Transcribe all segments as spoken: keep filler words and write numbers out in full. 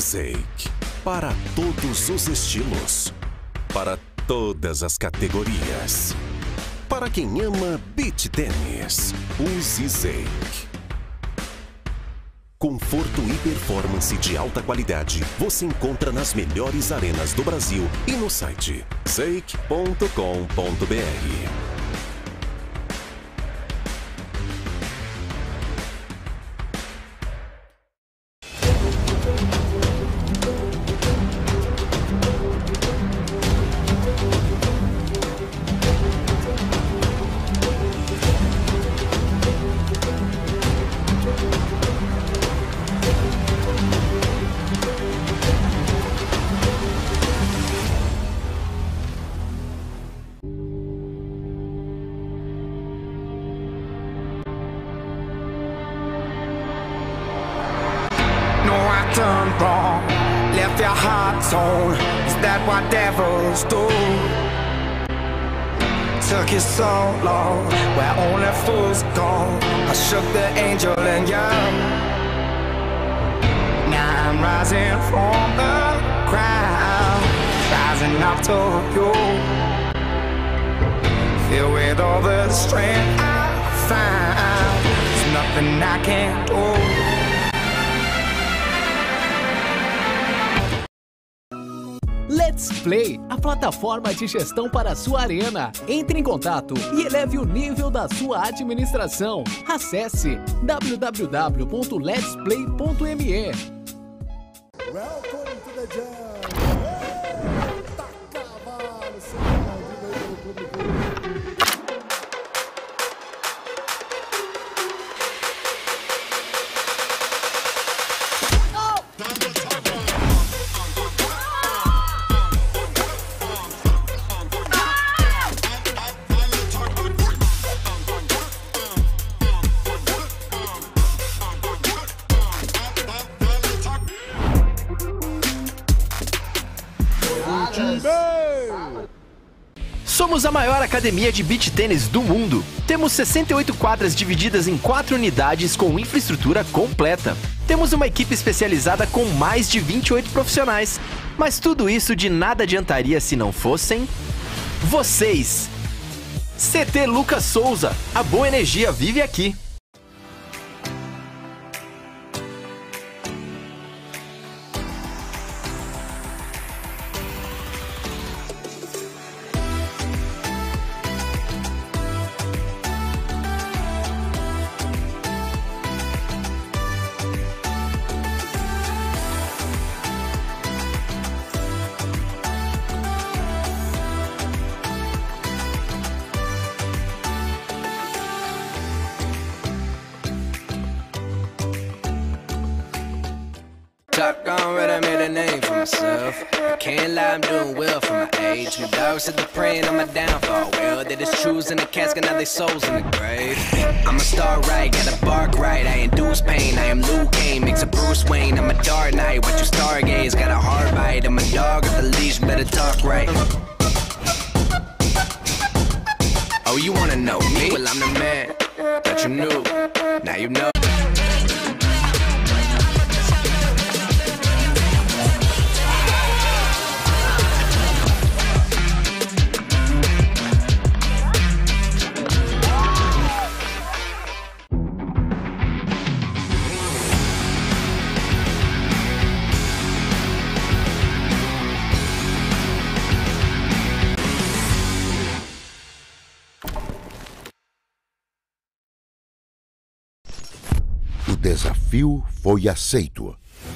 Seik. Para todos os estilos. Para todas as categorias. Para quem ama beach tênis, use Seik. Conforto e performance de alta qualidade você encontra nas melhores arenas do Brasil e no site seik ponto com ponto br. Done wrong, left your heart torn. Is that what devils do? Took you so long, where only fools go. I shook the angel in you. Now I'm rising from the crowd, rising up to you. Filled with all the strength I found, there's nothing I can't do. Let's Play, a plataforma de gestão para a sua arena. Entre em contato e eleve o nível da sua administração. Acesse w w w ponto lets play ponto m e. Welcome to the jam. Eita cavalo, seu Somos a maior academia de beach tênis do mundo. Temos sessenta e oito quadras divididas em quatro unidades com infraestrutura completa. Temos uma equipe especializada com mais de vinte e oito profissionais. Mas tudo isso de nada adiantaria se não fossem vocês. C T Lucas Souza, a boa energia vive aqui. Clock on red, I made a name for myself. Can't lie, I'm doing well for my age. My dogs said they're praying on my downfall. Well, they just choose in the casket, now they souls in the grave. I'm a star right, gotta bark right. I induce pain, I am Luke Kane, makes a Bruce Wayne. I'm a Dark Knight, watch you stargaze. Got a hard bite, I'm a dog at the leash, better talk right. Oh, you wanna know me? Well, I'm the man that you knew, now you know. O desafio foi aceito.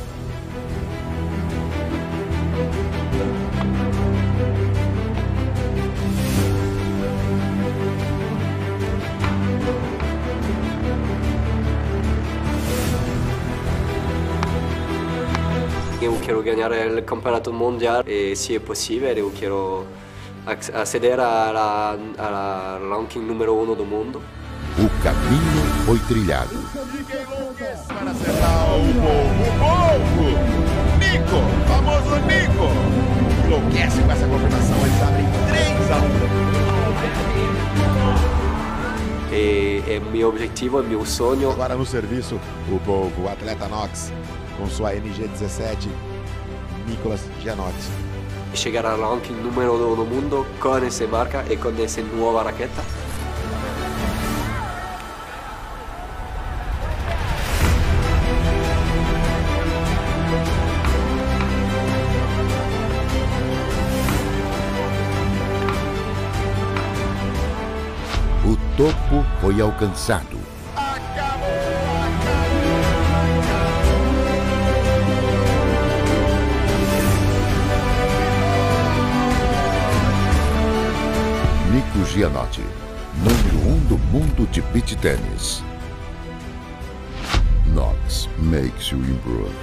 Eu quero ganhar o campeonato mundial e, se é possível, eu quero aceder ao ranking número um do mundo. O caminho foi trilhado. Para acertar o povo, o povo! Nico, famoso Nico! Enlouquece com essa combinação, eles abrem três a um. É, é meu objetivo, é meu sonho. Agora no serviço, o povo, o atleta Nox, com sua M G dezessete, Nicolas Gianotti. Chegar al ranking número uno del mundo con esa marca y con esa nueva raqueta. O topo foi alcançado. Nico Gianotti, número um do mundo de beach tênis. Knox makes you improve.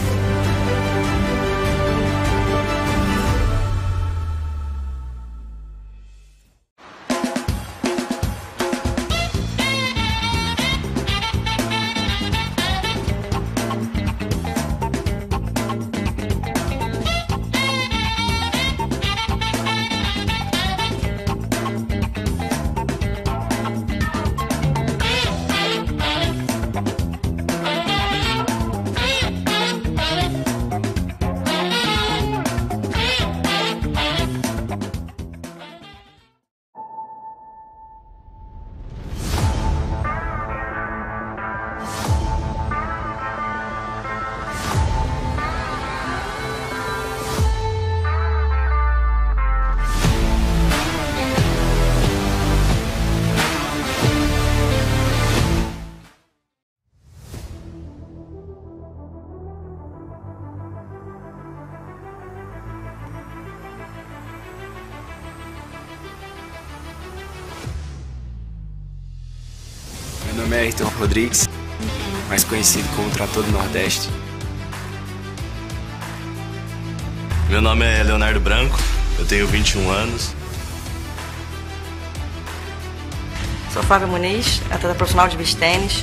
Meu nome é Ayrton Rodrigues, mais conhecido como Trator do Nordeste. Meu nome é Leonardo Branco, eu tenho vinte e um anos. Sou Flávia Muniz, atleta profissional de beach tênis.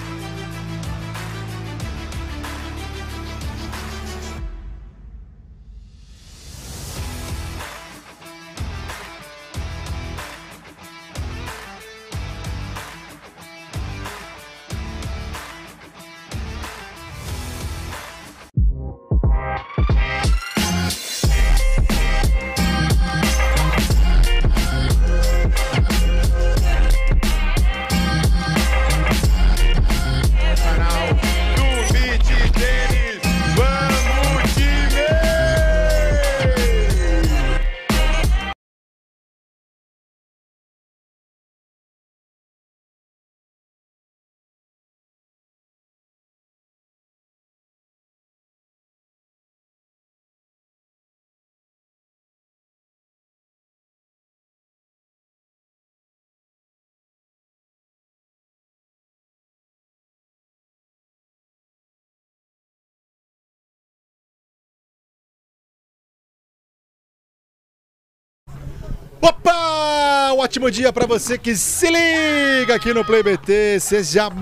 Opa! Um ótimo dia para você que se liga aqui no Play B T. Seja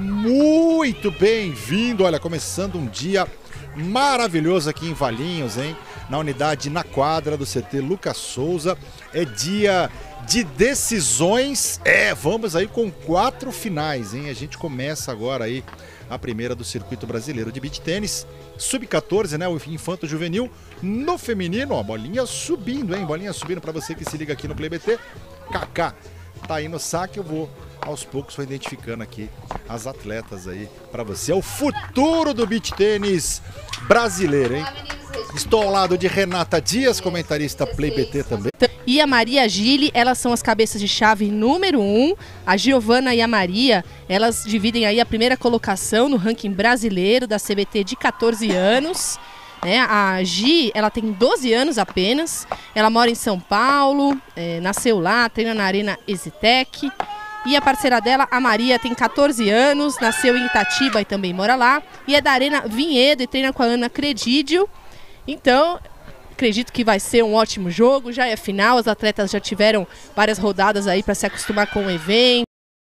muito bem-vindo. Olha, começando um dia maravilhoso aqui em Valinhos, hein? Na unidade, na quadra do C T Lucas Souza. É dia de decisões. É, vamos aí com quatro finais, hein? A gente começa agora aí a primeira do circuito brasileiro de beach tênis. sub quatorze, né? O infanto juvenil. No feminino, ó, bolinha subindo, hein? Bolinha subindo para você que se liga aqui no Play B T. Kaká tá aí no saque, eu vou aos poucos vou identificando aqui as atletas aí para você. É o futuro do beach tênis brasileiro, hein? Estou ao lado de Renata Dias, comentarista Play B T também. E a Maria Gili, elas são as cabeças de chave número um. A Giovana e a Maria, elas dividem aí a primeira colocação no ranking brasileiro da C B T de quatorze anos. É, a Gi, ela tem doze anos apenas, ela mora em São Paulo, é, nasceu lá, treina na Arena Exitec. E a parceira dela, a Maria, tem quatorze anos, nasceu em Itatiba e também mora lá. E é da Arena Vinhedo e treina com a Ana Credidio. Então, acredito que vai ser um ótimo jogo, já é final, as atletas já tiveram várias rodadas aí para se acostumar com o evento,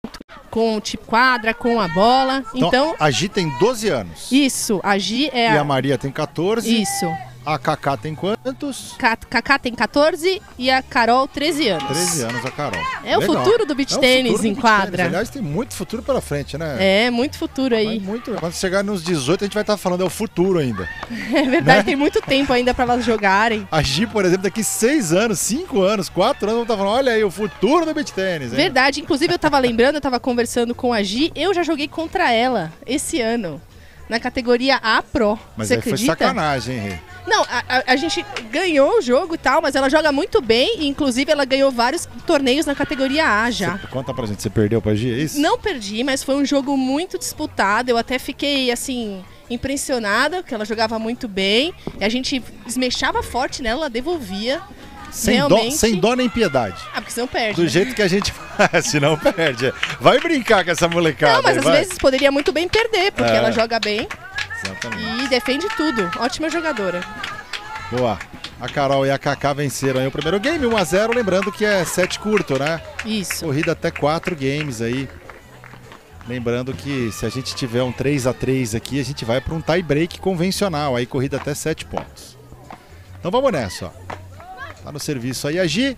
com o tipo quadra, com a bola. Então, então a Gi tem doze anos. Isso, a Gi é E a... a Maria tem quatorze. Isso. A Kaká tem quantos? Ca- Kaká tem quatorze e a Carol treze anos. treze anos a Carol. É o Legal. futuro do beach É o tênis futuro do em beach quadra. tênis. Aliás, tem muito futuro pela frente, né? É, muito futuro aí. Mas muito. Quando chegar nos dezoito, a gente vai estar falando, é o futuro ainda. É verdade, Né? tem muito tempo ainda pra elas jogarem. A Gi, por exemplo, daqui seis anos, cinco anos, quatro anos, vamos estar falando, olha aí, o futuro do beach tênis. Hein? Verdade, inclusive eu tava lembrando, eu tava conversando com a Gi, eu já joguei contra ela esse ano, na categoria A Pro. Mas Você aí acredita? foi sacanagem, hein, Rê? Não, a, a- a gente ganhou o jogo e tal, mas ela joga muito bem, e inclusive ela ganhou vários torneios na categoria A já. Você- conta pra gente, você perdeu pra Gi, é isso? Não perdi, mas foi um jogo muito disputado. Eu até fiquei, assim, impressionada, porque ela jogava muito bem. E a gente esmechava forte nela, ela devolvia. Sem dó, realmente. sem dó nem piedade. Ah, porque senão perde. Do né? jeito que a gente faz, senão perde. Vai brincar com essa molecada. Não, mas aí, às vai. vezes poderia muito bem perder, porque É. ela joga bem Exatamente. e defende tudo. Ótima jogadora. Boa. A Carol e a Kaká venceram aí o primeiro game, um a zero, lembrando que é set curto, né? Isso. Corrida até quatro games aí. Lembrando que se a gente tiver um três a três aqui, a gente vai para um tie break convencional, aí corrida até sete pontos. Então vamos nessa, ó. Tá no serviço aí a Gi.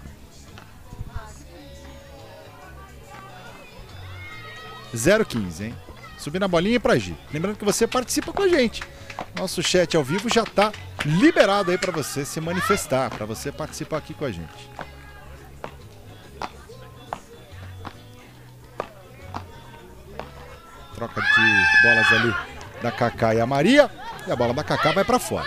zero quinze, hein? Subindo a bolinha pra Gi. Lembrando que você participa com a gente. Nosso chat ao vivo já tá liberado aí pra você se manifestar, pra você participar aqui com a gente. Troca de bolas ali da Kaká e a Maria. E a bola da Kaká vai pra fora.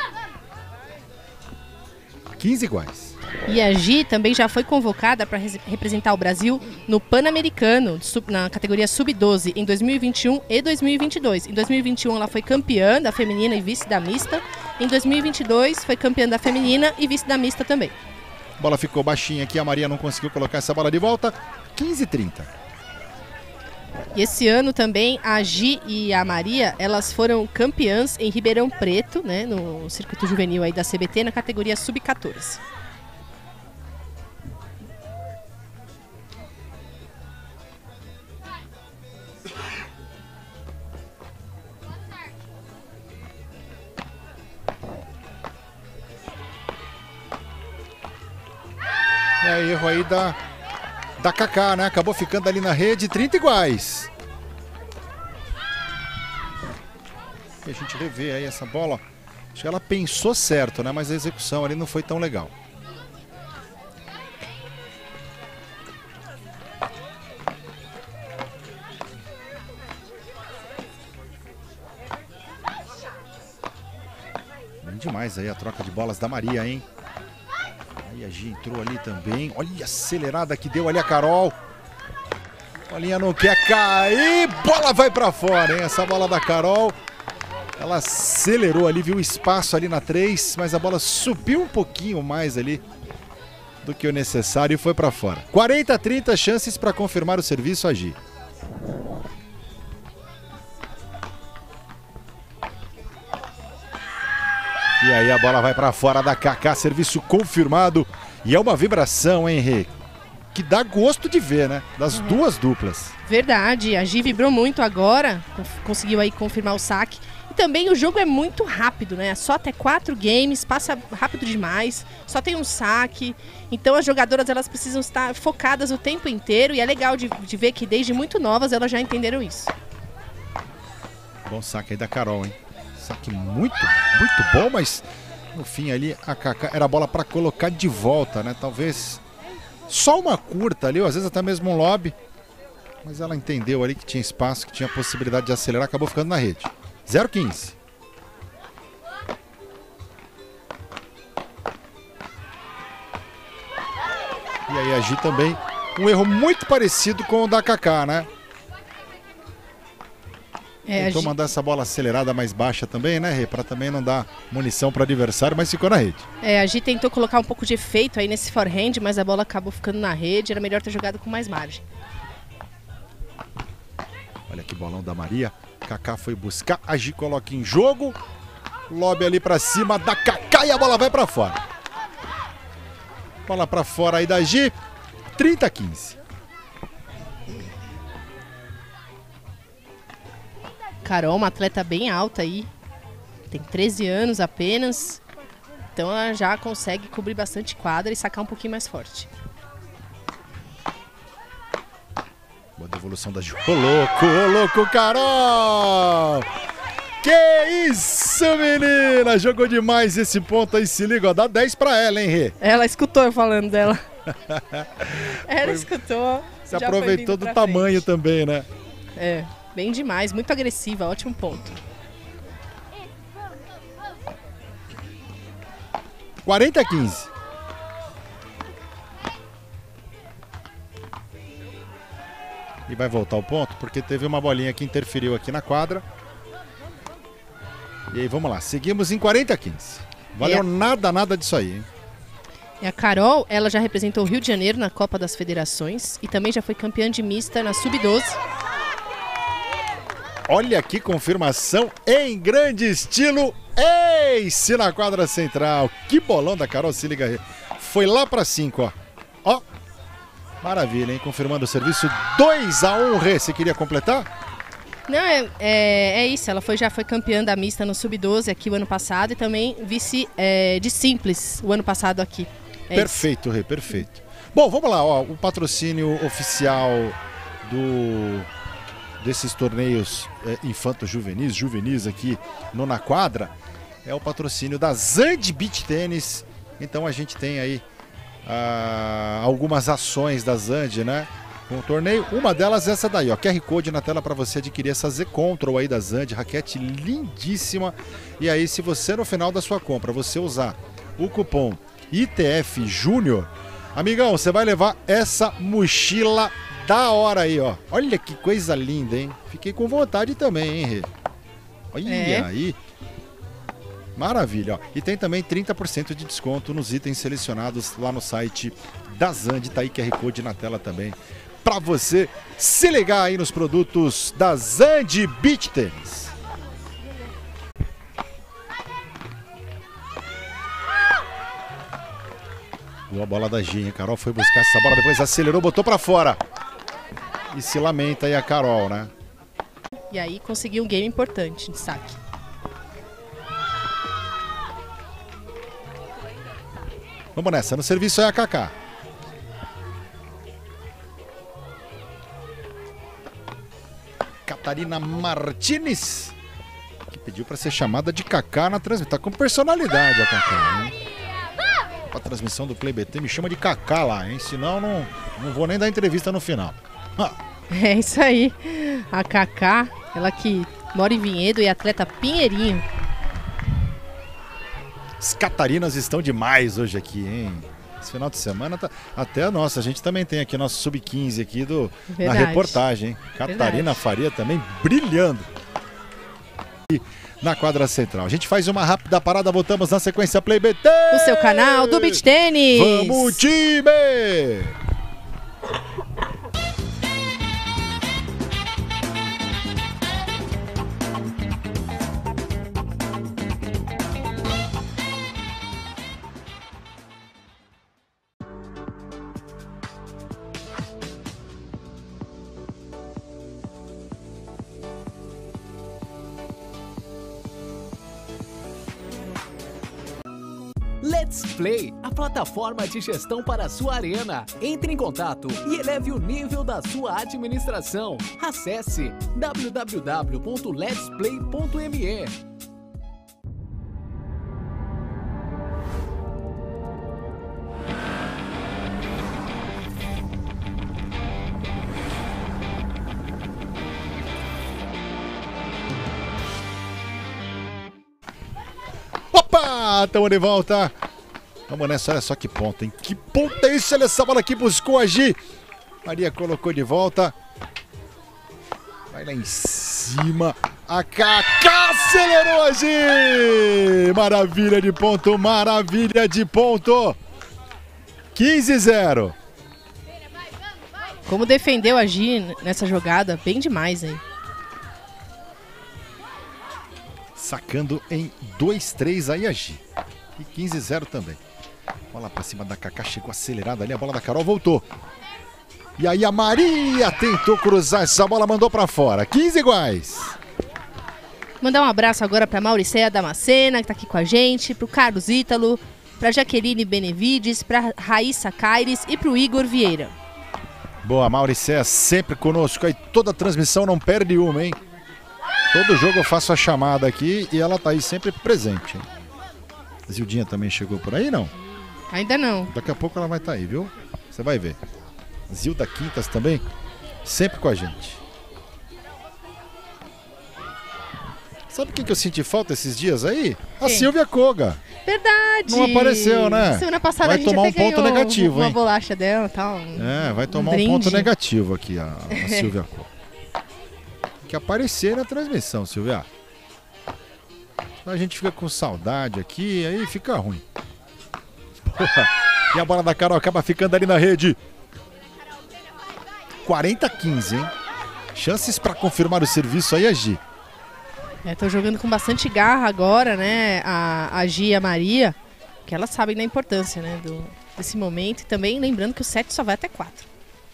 quinze iguais. E a Gi também já foi convocada para representar o Brasil no Pan-Americano, sub- na categoria sub doze, em dois mil e vinte e um e dois mil e vinte e dois. Em dois mil e vinte e um ela foi campeã da feminina e vice da mista. Em dois mil e vinte e dois foi campeã da feminina e vice da mista também. A bola ficou baixinha aqui, a Maria não conseguiu colocar essa bola de volta. quinze a trinta. E esse ano também a Gi e a Maria, elas foram campeãs em Ribeirão Preto, né, no circuito juvenil aí da C B T, na categoria sub quatorze. É erro aí da, da Kaká, né? Acabou ficando ali na rede, trinta iguais. E a gente revê aí essa bola. Acho que ela pensou certo, né? Mas a execução ali não foi tão legal. Bem demais aí a troca de bolas da Maria, hein? Aí a Gi entrou ali também. Olha a acelerada que deu ali a Carol. A bolinha não quer cair. Bola vai pra fora, hein? Essa bola da Carol. Ela acelerou ali, viu o espaço ali na três, mas a bola subiu um pouquinho mais ali do que o necessário e foi pra fora. quarenta a trinta chances para confirmar o serviço a Gi. E aí a bola vai pra fora da Kaká, serviço confirmado. E é uma vibração, hein, Rê? Que dá gosto de ver, né? Das Uhum. duas duplas. Verdade, a Gi vibrou muito agora, conf- conseguiu aí confirmar o saque. E também o jogo é muito rápido, né? Só até quatro games, passa rápido demais, só tem um saque. Então as jogadoras elas precisam estar focadas o tempo inteiro e é legal de, de ver que desde muito novas elas já entenderam isso. Bom saque aí da Carol, hein? Saque muito, muito bom, mas no fim ali a Kaká era a bola para colocar de volta, né? Talvez só uma curta ali, ou às vezes até mesmo um lobby. Mas ela entendeu ali que tinha espaço, que tinha possibilidade de acelerar, acabou ficando na rede. zero quinze. E aí a Gi também, um erro muito parecido com o da Kaká, né? É, a Tentou Gi- mandar essa bola acelerada mais baixa também, né, Rê? Pra também não dar munição para o adversário, mas ficou na rede. É, a Gi tentou colocar um pouco de efeito aí nesse forehand, mas a bola acabou ficando na rede, era melhor ter jogado com mais margem. Olha que bolão da Maria. Kaká foi buscar, a Gi coloca em jogo. Lobe ali pra cima da Kaká e a bola vai pra fora. Bola pra fora aí da Gi. trinta a quinze. Carol, uma atleta bem alta aí, tem treze anos apenas. Então ela já consegue cobrir bastante quadra e sacar um pouquinho mais forte. Boa devolução da Ju. Ô louco, ô louco, Carol! Que isso, menina! Jogou demais esse ponto aí, se liga, ó, dá dez pra ela, hein, Rê? Ela escutou eu falando dela. Ela escutou. Se aproveitou do tamanho também, né? É, bem demais, muito agressiva, ótimo ponto. quarenta a quinze. E vai voltar o ponto, porque teve uma bolinha que interferiu aqui na quadra. E aí, vamos lá. Seguimos em quarenta a quinze. Valeu a... nada, nada disso aí, hein? E a Carol, ela já representou o Rio de Janeiro na Copa das Federações e também já foi campeã de mista na sub doze. Olha que confirmação em grande estilo. Ace na quadra central. Que bolão da Carol, se liga aí. Foi lá para cinco, ó. Ó. Maravilha, hein? Confirmando o serviço. dois a um, Rê. Você queria completar? Não, é, é, é isso. Ela foi, já foi campeã da mista no sub doze aqui o ano passado e também vice é, de simples o ano passado aqui. É perfeito, Rê, perfeito. Bom, vamos lá, ó. O patrocínio oficial do... desses torneios é, infanto-juvenis, juvenis aqui no Na Quadra, é o patrocínio da Zand Beach Tennis. Então a gente tem aí ah, algumas ações da Zand, né? Com o torneio. Uma delas é essa daí, ó. Q R Code na tela para você adquirir essa Z-Control aí da Zand, raquete lindíssima. E aí, se você no final da sua compra, você usar o cupom I T F Júnior, amigão, você vai levar essa mochila da hora aí, ó. Olha que coisa linda, hein? Fiquei com vontade também, hein, Rê? Olha é. aí. Maravilha, ó. E tem também trinta por cento de desconto nos itens selecionados lá no site da Zand. Tá aí Q R Code na tela também, para você se ligar aí nos produtos da Zand Beach Tennis. Boa bola da Ginha. Carol foi buscar essa bola, depois acelerou, botou para fora. E se lamenta aí a Carol, né? E aí conseguiu um game importante de saque. Vamos nessa, no serviço é a Kaká. Catarina Martinez, que pediu para ser chamada de Kaká na transmissão. Tá com personalidade a Kaká, hein? A transmissão do Play B T me chama de Kaká lá, hein? Senão não, não vou nem dar entrevista no final. Ah. É isso aí. A Kaká, ela que mora em Vinhedo e atleta Pinheirinho. As Catarinas estão demais hoje aqui, hein? Esse final de semana tá... até a nossa, a gente também tem aqui nosso sub quinze aqui do... na reportagem, hein? Catarina Verdade. Faria também brilhando e na quadra central. A gente faz uma rápida parada, voltamos na sequência Play B T. O seu canal do Beach Tennis. Vamos, time! Let's Play, a plataforma de gestão para a sua arena. Entre em contato e eleve o nível da sua administração. Acesse w w w ponto lets play ponto m e. Opa! Estamos de volta. Vamos nessa, olha só que ponta, hein? Que ponta é isso? Olha essa bola que buscou a Gi. Maria colocou de volta. Vai lá em cima. A Kaká acelerou a Gi. Maravilha de ponto, maravilha de ponto. quinze a zero. Como defendeu a Gi nessa jogada, bem demais, hein? Sacando em dois a três aí a Gi. E quinze a zero também. Bola pra cima da Kaká, chegou acelerada ali, a bola da Carol voltou. E aí a Maria tentou cruzar essa bola, mandou pra fora. quinze iguais. Mandar um abraço agora para Mauricéia Damascena, que tá aqui com a gente, pro Carlos Ítalo, pra Jaqueline Benevides, pra Raíssa Caires e pro Igor Vieira. Boa, Mauricéia sempre conosco aí, toda a transmissão não perde uma, hein? Todo jogo eu faço a chamada aqui e ela tá aí sempre presente, hein? Zildinha também chegou por aí, não? Ainda não. Daqui a pouco ela vai estar aí, viu? Você vai ver. Zilda Quintas também, sempre com a gente. Sabe quem que eu senti falta esses dias aí? A Quem? Silvia Koga. Verdade. Não apareceu, né? Semana passada vai a gente tomar um até ponto ganhou negativo, uma hein? bolacha dela e tal. É, vai tomar um, brinde. ponto negativo aqui a, a Silvia Koga. Tem que aparecer na transmissão, Silvia. A gente fica com saudade aqui, aí fica ruim. Porra. E a bola da Carol acaba ficando ali na rede. quarenta a quinze, hein? Chances para confirmar o serviço aí, a Gi. É, tô jogando com bastante garra agora, né? A, a Gi e a Maria, que elas sabem da importância, né? Do, desse momento. E também lembrando que o set só vai até quatro.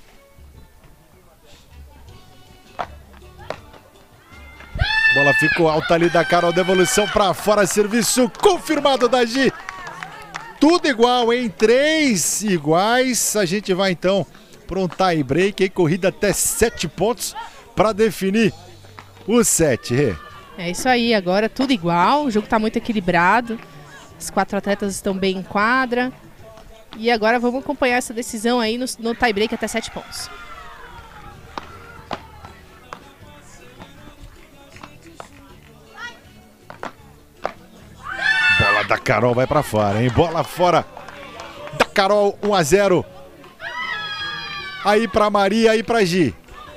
Bola ficou alta ali da Carol, devolução para fora, serviço confirmado da Gi. Tudo igual, hein? Três iguais. A gente vai então para um tie break, hein? Corrida até sete pontos para definir o set, Rê. É isso aí, agora tudo igual, o jogo tá muito equilibrado, os quatro atletas estão bem em quadra, e agora vamos acompanhar essa decisão aí no, no tie break até sete pontos. Bola da Carol vai pra fora, hein? Bola fora da Carol, um a zero. Aí pra Maria, aí pra Gi.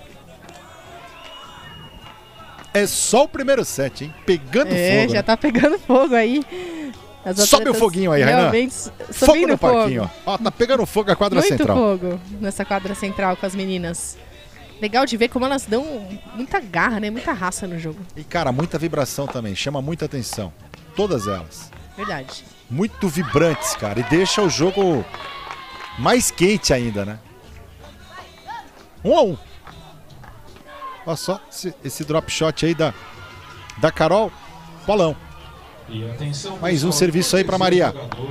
É só o primeiro set, hein? Pegando é, fogo. já né? tá pegando fogo aí. As Sobe o foguinho aí, Rainan. Fogo no parquinho, fogo. ó. Ó, tá pegando fogo a quadra Muito central. fogo nessa quadra central com as meninas. Legal de ver como elas dão muita garra, né? Muita raça no jogo. E, cara, muita vibração também. Chama muita atenção. Todas elas. Verdade. Muito vibrantes, cara. E deixa o jogo mais quente ainda, né? Um a um. Olha só esse, esse drop shot aí da, da Carol. Bolão. Mais um serviço aí para Maria.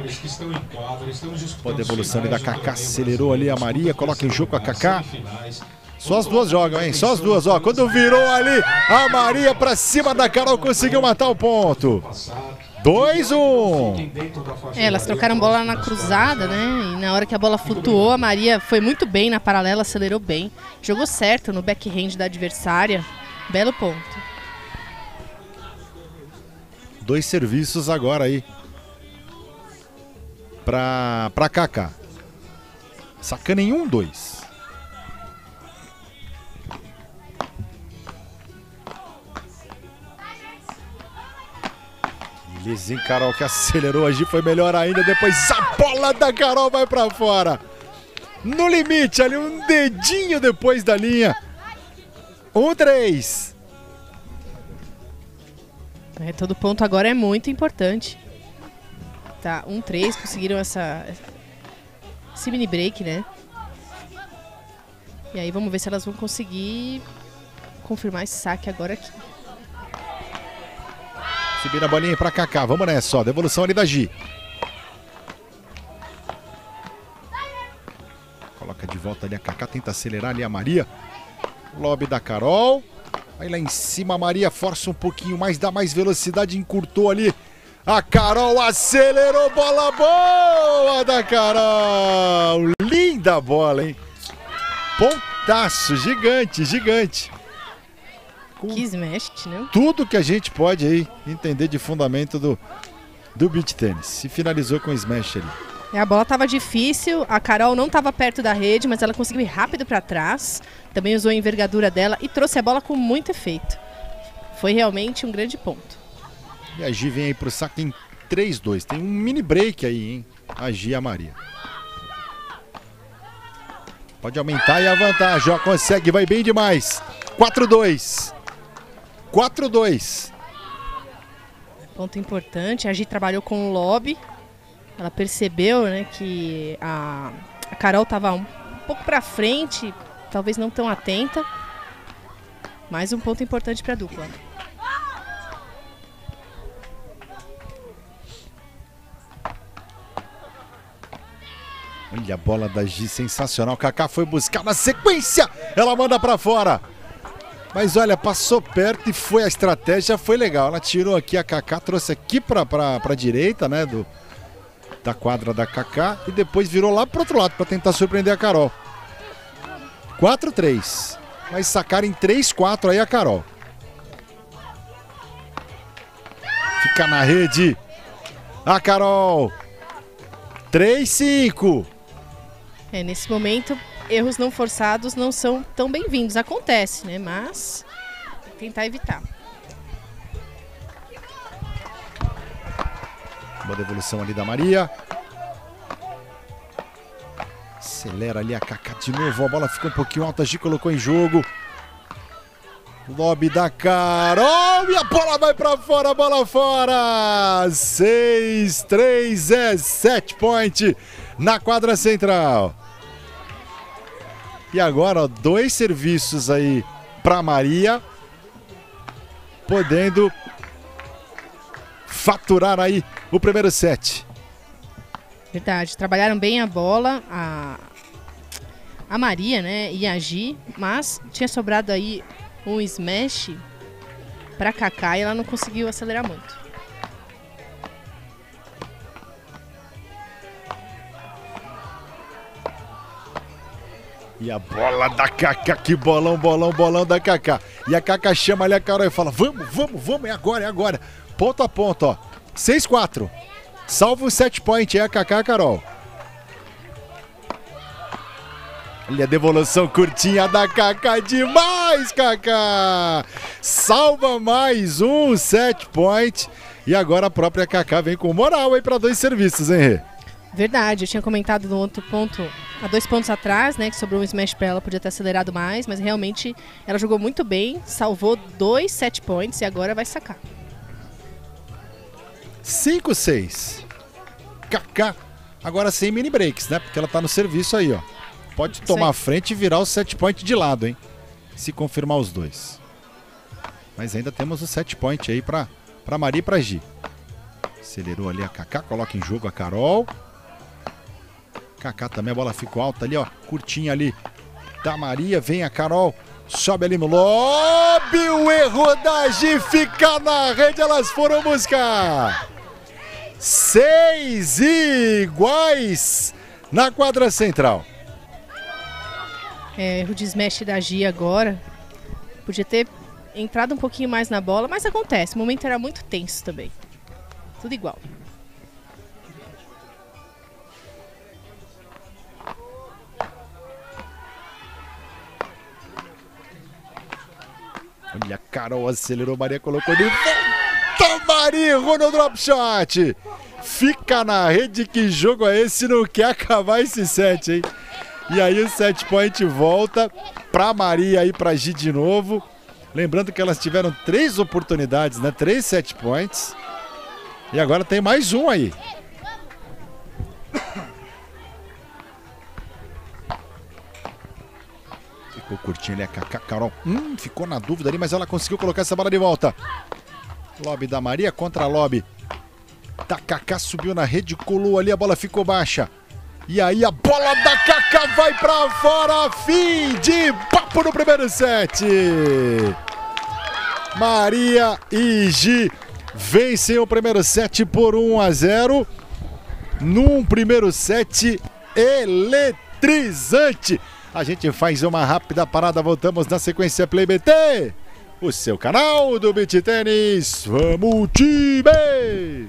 Boa devolução ali da Kaká. Acelerou ali a Maria. Coloca em jogo a Kaká. Só as duas jogam, hein? Só as duas, ó. Quando virou ali a Maria para cima da Carol, conseguiu matar o ponto. dois a um. É, elas trocaram bola na cruzada, né? E na hora que a bola flutuou, a Maria foi muito bem na paralela, acelerou bem. Jogou certo no backhand da adversária. Belo ponto. Dois serviços agora aí. Pra, pra Kaká. Sacana em um, dois. Beleza, hein, Carol, que acelerou. A Gi foi melhor ainda. Depois a bola da Carol vai pra fora. No limite ali, um dedinho depois da linha. Um, três. É, todo ponto agora é muito importante. Tá, um três, conseguiram essa, esse mini break, né? E aí vamos ver se elas vão conseguir confirmar esse saque agora aqui. Subindo a bolinha pra Kaká, vamos nessa, ó. Devolução ali da Gi. Coloca de volta ali a Kaká, tenta acelerar ali a Maria. Lobby da Carol. Aí lá em cima a Maria força um pouquinho mais, dá mais velocidade, encurtou ali. A Carol acelerou, bola boa da Carol. Linda bola, hein? Pontaço, gigante, gigante. Com que smash, né? Tudo que a gente pode aí entender de fundamento do, do beach tennis. E finalizou com smash ali. É, a bola estava difícil, a Carol não estava perto da rede, mas ela conseguiu ir rápido para trás. Também usou a envergadura dela e trouxe a bola com muito efeito. Foi realmente um grande ponto. E a Gi vem aí pro saque em três a dois. Tem um mini break aí, hein? A Gi e a Maria. Pode aumentar e a vantagem. Ó, consegue, vai bem demais. quatro a dois. quatro a dois. Ponto importante. A Gi trabalhou com o lobby. Ela percebeu, né, que a, a Carol estava um pouco para frente, talvez não tão atenta. Mais um ponto importante para a dupla. Olha a bola da Gi, sensacional. Kaká foi buscar na sequência. Ela manda pra fora. Mas olha, passou perto e foi a estratégia, foi legal. Ela tirou aqui a Kaká, trouxe aqui pra, pra, pra direita, né, do, da quadra da Kaká. E depois virou lá pro outro lado pra tentar surpreender a Carol. quatro a três. Vai sacar em três a quatro aí a Carol. Fica na rede. A Carol. três a cinco. É, nesse momento, erros não forçados não são tão bem-vindos. Acontece, né? Mas tentar evitar. Boa devolução ali da Maria. Acelera ali a Kaká de novo. A bola ficou um pouquinho alta. A Gi colocou em jogo. Lob da Carol. E a bola vai pra fora. A bola fora. seis a três é set point na quadra central. E agora, ó, dois serviços aí pra Maria. Podendo faturar aí o primeiro set. Verdade, trabalharam bem a bola, a, a Maria, né, e a Gi, mas tinha sobrado aí um smash pra Kaká e ela não conseguiu acelerar muito. E a bola da Kaká, que bolão, bolão, bolão da Kaká. E a Kaká chama ali a Carol e fala, vamos, vamos, vamos, é agora, é agora. Ponto a ponto, ó, seis a quatro. Salva o set point, é a Kaká, Carol. Olha a devolução curtinha da Kaká, demais, Kaká. Salva mais um set point. E agora a própria Kaká vem com moral aí para dois serviços, hein, Rê? Verdade, eu tinha comentado no outro ponto, há dois pontos atrás, né, que sobrou um smash para ela, podia ter acelerado mais, mas realmente ela jogou muito bem, salvou dois set points e agora vai sacar. cinco a seis. Kaká, agora sem mini breaks, né? Porque ela tá no serviço aí, ó. Pode tomar a frente e virar o set point de lado, hein? Se confirmar os dois. Mas ainda temos o set point aí pra, pra Maria e pra Gi. Acelerou ali a Kaká, coloca em jogo a Carol. Kaká também, a bola ficou alta ali, ó. Curtinha ali da Maria, vem a Carol. Sobe ali no lobby, o erro da Gi fica na rede, elas foram buscar. Seis iguais na quadra central. É, erro de smash da Gi agora. Podia ter entrado um pouquinho mais na bola, mas acontece. O momento era muito tenso também. Tudo igual. Olha, a Carol acelerou, Maria colocou de volta, Maria errou no drop shot. Fica na rede, que jogo é esse? Não quer acabar esse set, hein? E aí o set point volta pra Maria e pra Gi de novo. Lembrando que elas tiveram três oportunidades, né? Três set points. E agora tem mais um aí. Ficou curtinho ali a Kaká. Carol hum, ficou na dúvida ali, mas ela conseguiu colocar essa bola de volta. Lobby da Maria contra a lobby da Kaká. Subiu na rede, colou ali, a bola ficou baixa. E aí a bola da Kaká vai pra fora. Fim de papo no primeiro set. Maria e Gi vencem o primeiro set por um a zero. Num primeiro set eletrizante. A gente faz uma rápida parada, voltamos na sequência Play B T, o seu canal do Beach Tênis. Vamos, time!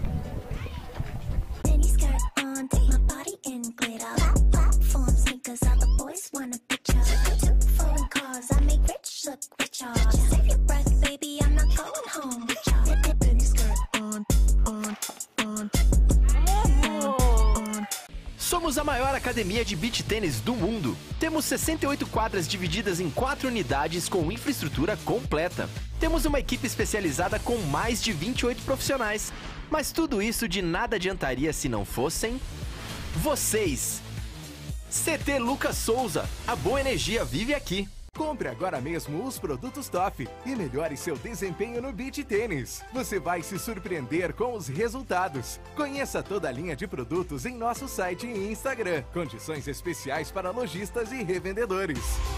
Somos a maior academia de beach tênis do mundo. Temos sessenta e oito quadras divididas em quatro unidades com infraestrutura completa. Temos uma equipe especializada com mais de vinte e oito profissionais. Mas tudo isso de nada adiantaria se não fossem vocês. C T Lucas Souza, a boa energia vive aqui. Compre agora mesmo os produtos Top e melhore seu desempenho no beach tênis. Você vai se surpreender com os resultados. Conheça toda a linha de produtos em nosso site e Instagram. Condições especiais para lojistas e revendedores.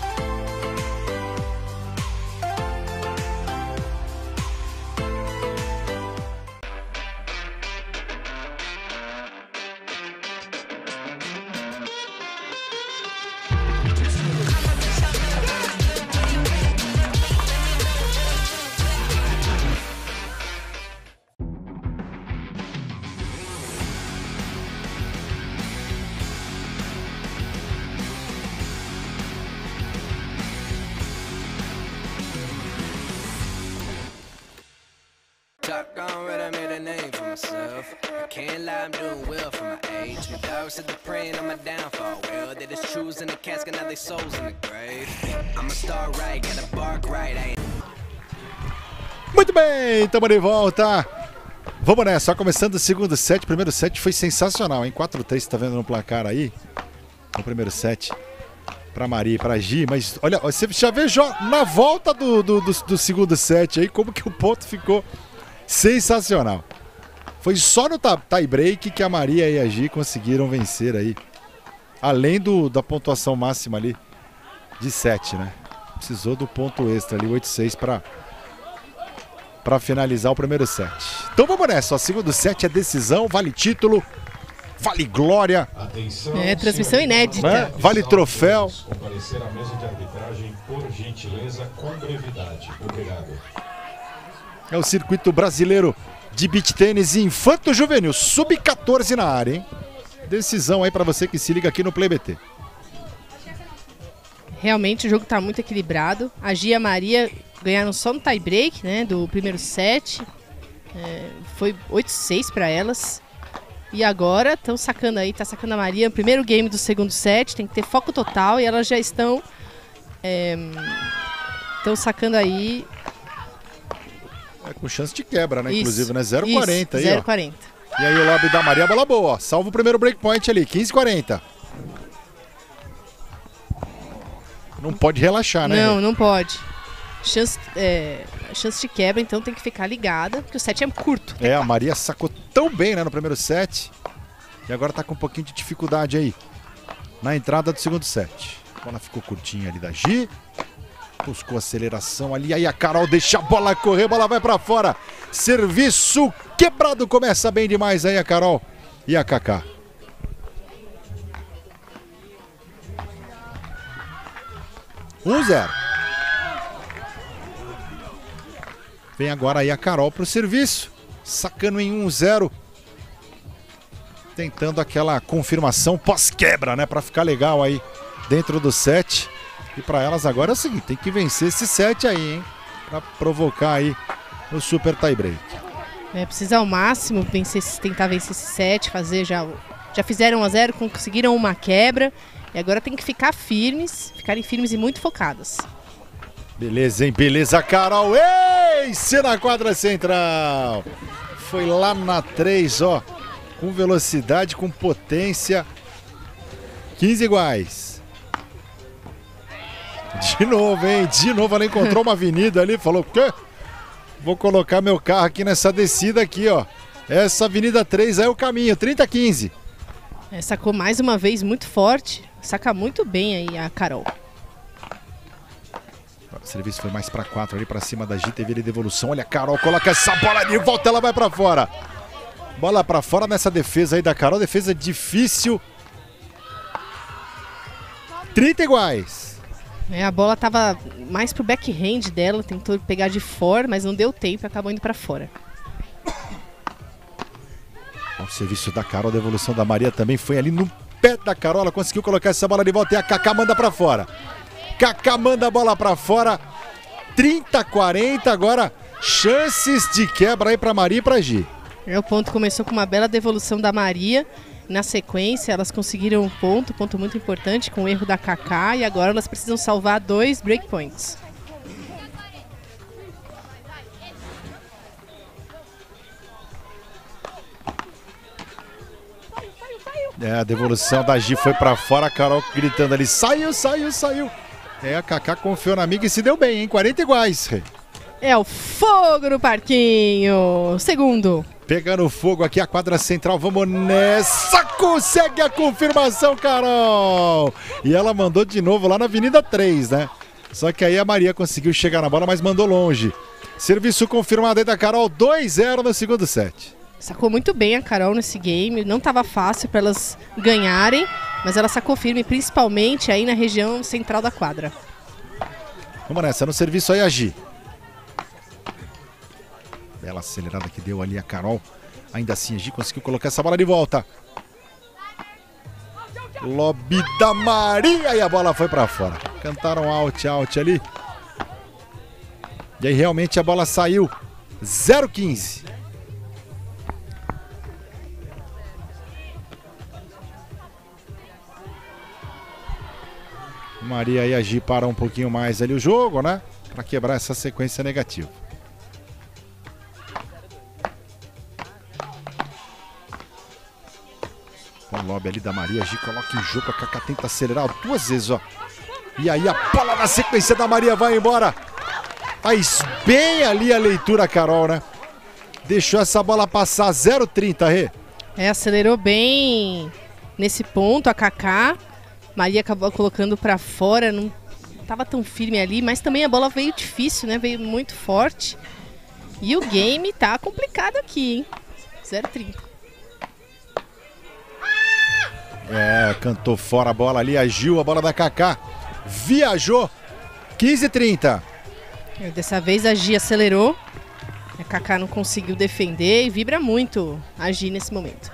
Talk on where I made a name for myself. Can't lie, I'm doing well for my age. My dogs said they're praying on my downfall. Well, they just choose in the casket, now they souls in the grave. I'm a star right, gotta bark right, I ain't. Muito bem, estamos de volta. Vamos nessa, só começando o segundo set. O primeiro set foi sensacional, hein? quatro a três, você tá vendo no placar aí? No primeiro set. Pra Maria e pra Gi, mas olha, você já vê já na volta do, do, do, do segundo set aí como que o ponto ficou sensacional. Foi só no tie break que a Maria e a Gi conseguiram vencer aí. Além do, da pontuação máxima ali de sete, né? Precisou do ponto extra ali, oito a seis pra, pra finalizar o primeiro set. Então vamos nessa, ó. Segundo set é decisão, vale título, vale glória. É, transmissão inédita. Né? Vale troféu. Comparecer à mesa de arbitragem, por gentileza, com brevidade. Obrigado. É o circuito brasileiro de beach tênis infanto juvenil, sub quatorze na área, hein? Decisão aí pra você que se liga aqui no Play B T. Realmente o jogo tá muito equilibrado. A Gia e a Maria ganharam só no tie break, né, do primeiro set. É, foi oito a seis pra elas. E agora estão sacando aí, tá sacando a Maria no primeiro game do segundo set. Tem que ter foco total e elas já estão estão é, sacando aí. É com chance de quebra, né? Isso, Inclusive, né? zero a quarenta aí, zero a ó. quarenta. E aí o lobby da Maria, bola boa, ó. Salva o primeiro breakpoint ali, quinze a quarenta. Não pode relaxar, né? Não, não pode. Chance, é, chance de quebra, então tem que ficar ligada, porque o set é curto. É, a Maria sacou tão bem, né, no primeiro set. E agora tá com um pouquinho de dificuldade aí na entrada do segundo set. A bola ficou curtinha ali da Gi. Buscou aceleração ali, aí a Carol deixa a bola correr, a bola vai pra fora. Serviço quebrado, começa bem demais aí a Carol e a Kaká. um a zero. Vem agora aí a Carol pro serviço, sacando em um a zero. Tentando aquela confirmação pós-quebra, né, pra ficar legal aí dentro do set. E para elas agora é o seguinte, tem que vencer esse set aí, hein? Para provocar aí o super tie break. É, precisa ao máximo vencer, tentar vencer esse set, fazer já... Já fizeram um a zero, conseguiram uma quebra. E agora tem que ficar firmes, ficarem firmes e muito focadas. Beleza, hein? Beleza, Carol. Ace na quadra central. Foi lá na três, ó. Com velocidade, com potência. quinze iguais. De novo, hein? De novo ela encontrou uma avenida ali, falou, quê? Vou colocar meu carro aqui nessa descida aqui, ó. Essa avenida três é o caminho, trinta a quinze. É, sacou mais uma vez muito forte. Saca muito bem aí a Carol. O serviço foi mais para quatro ali para cima da Gi, teve ele devolução. Olha a Carol, coloca essa bola de volta, ela vai para fora. Bola para fora nessa defesa aí da Carol, defesa difícil. trinta iguais. É, a bola tava mais pro backhand dela, tentou pegar de fora, mas não deu tempo e acabou indo para fora. O serviço da Carol, a devolução da Maria também foi ali no pé da Carol, ela conseguiu colocar essa bola de volta e a Kaká manda para fora. Kaká manda a bola para fora, trinta a quarenta, agora chances de quebra aí para Maria e para Gi. É, o ponto começou com uma bela devolução da Maria, na sequência elas conseguiram um ponto, ponto muito importante com o erro da Kaká e agora elas precisam salvar dois breakpoints. É, a devolução da Gi foi para fora, a Carol gritando ali, saiu, saiu, saiu. É, a Kaká confiou na amiga e se deu bem, hein? quarenta iguais. É o fogo no parquinho. Segundo. Pegando fogo aqui a quadra central, vamos nessa, consegue a confirmação, Carol! E ela mandou de novo lá na Avenida três, né? Só que aí a Maria conseguiu chegar na bola, mas mandou longe. Serviço confirmado aí da Carol, dois a zero no segundo set. Sacou muito bem a Carol nesse game, não estava fácil para elas ganharem, mas ela sacou firme, principalmente aí na região central da quadra. Vamos nessa, no serviço aí a Gi. Bela acelerada que deu ali a Carol. Ainda assim a Gi conseguiu colocar essa bola de volta. Lobby da Maria e a bola foi pra fora. Cantaram out, out ali. E aí realmente a bola saiu. zero a quinze. Maria e a Gi param um pouquinho mais ali o jogo, né? Pra quebrar essa sequência negativa. O lobby ali da Maria, Gi coloca em jogo, a Kaká tenta acelerar duas vezes, ó. E aí a bola na sequência da Maria vai embora. Faz bem ali a leitura, Carol, né? Deixou essa bola passar, zero a trinta, Rê. É, acelerou bem nesse ponto a Kaká. Maria acabou colocando pra fora, não tava tão firme ali, mas também a bola veio difícil, né? Veio muito forte. E o game tá complicado aqui, hein? zero a trinta. É, cantou fora a bola ali, agiu a bola da Kaká. Viajou, quinze a trinta. Dessa vez a Gi acelerou. A Kaká não conseguiu defender e vibra muito a Gi nesse momento.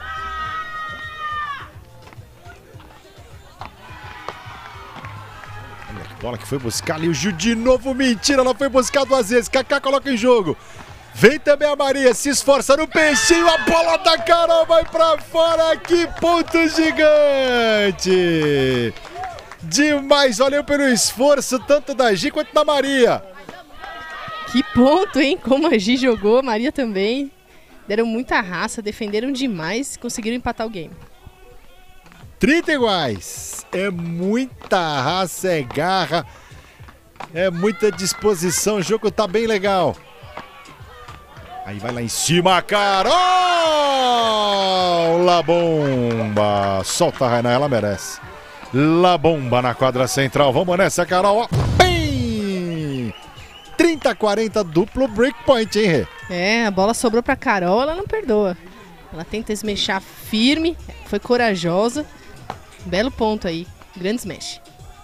Olha que bola que foi buscar ali o Gil de novo. Mentira, ela foi buscar duas vezes. Kaká coloca em jogo. Vem também a Maria, se esforça no peixinho, a bola da Carol vai pra fora, que ponto gigante! Demais, valeu pelo esforço, tanto da Gi quanto da Maria. Que ponto, hein? Como a Gi jogou, a Maria também. Deram muita raça, defenderam demais, conseguiram empatar o game. trinta iguais, é muita raça, é garra, é muita disposição, o jogo tá bem legal. Aí vai lá em cima a Carol! La bomba! Solta a Rainá, ela merece. La bomba na quadra central. Vamos nessa, Carol. Bem! trinta a quarenta, duplo breakpoint, hein, Rê? É, a bola sobrou pra Carol, ela não perdoa. Ela tenta esmechar firme, foi corajosa. Belo ponto aí, grande smash.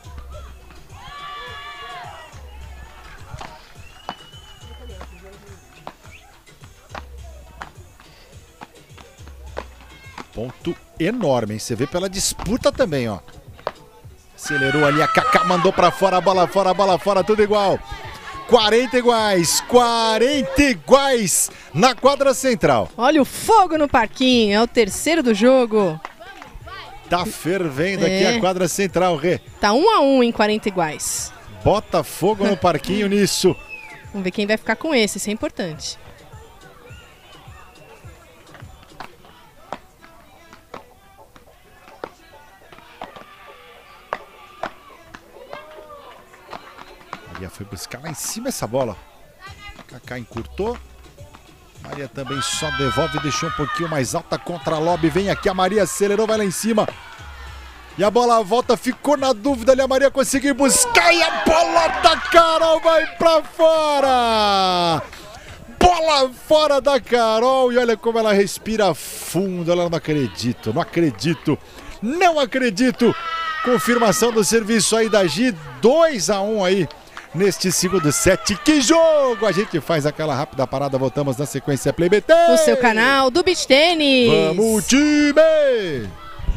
Ponto enorme, hein? Você vê pela disputa também, ó. Acelerou ali, a Kaká mandou pra fora, a bola fora, a bola fora, tudo igual. quarenta iguais, quarenta iguais na quadra central. Olha o fogo no parquinho, é o terceiro do jogo. Tá fervendo é. aqui a quadra central, Rê. Tá um a um em quarenta iguais. Bota fogo no parquinho nisso. Vamos ver quem vai ficar com esse, isso é importante. Maria foi buscar lá em cima essa bola. Kaká encurtou. Maria também só devolve, deixou um pouquinho mais alta contra a lobby. Vem aqui, a Maria acelerou, vai lá em cima. E a bola volta, ficou na dúvida ali. A Maria conseguiu buscar e a bola da Carol vai pra fora. Bola fora da Carol. E olha como ela respira fundo. Ela não acredito, não acredito, não acredito. Confirmação do serviço aí da Gi. dois a um aí neste segundo set. Que jogo! A gente faz aquela rápida parada, voltamos na sequência Play B T. No seu canal do Beach Tênis. Vamos, time!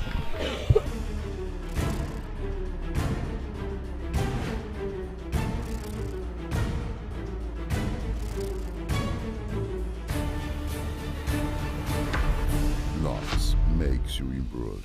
Knox makes you improve.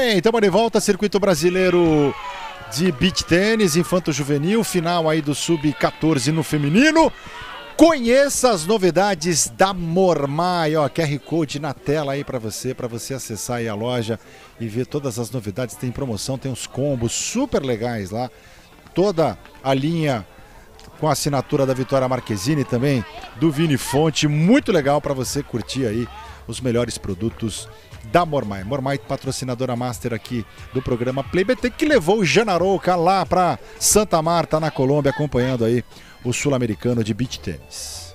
bem, estamos de volta, circuito brasileiro de beach tênis, infanto-juvenil, final aí do sub quatorze no feminino. Conheça as novidades da Mormai, ó, Q R Code na tela aí para você, para você acessar aí a loja e ver todas as novidades. Tem promoção, tem uns combos super legais lá, toda a linha com a assinatura da Vitória Marquezine também, do Vini Fonte, muito legal para você curtir aí os melhores produtos da Mormai. Mormai, patrocinadora master aqui do programa Play B T, que levou o Janarouca lá para Santa Marta, na Colômbia, acompanhando aí o sul-americano de beach tênis.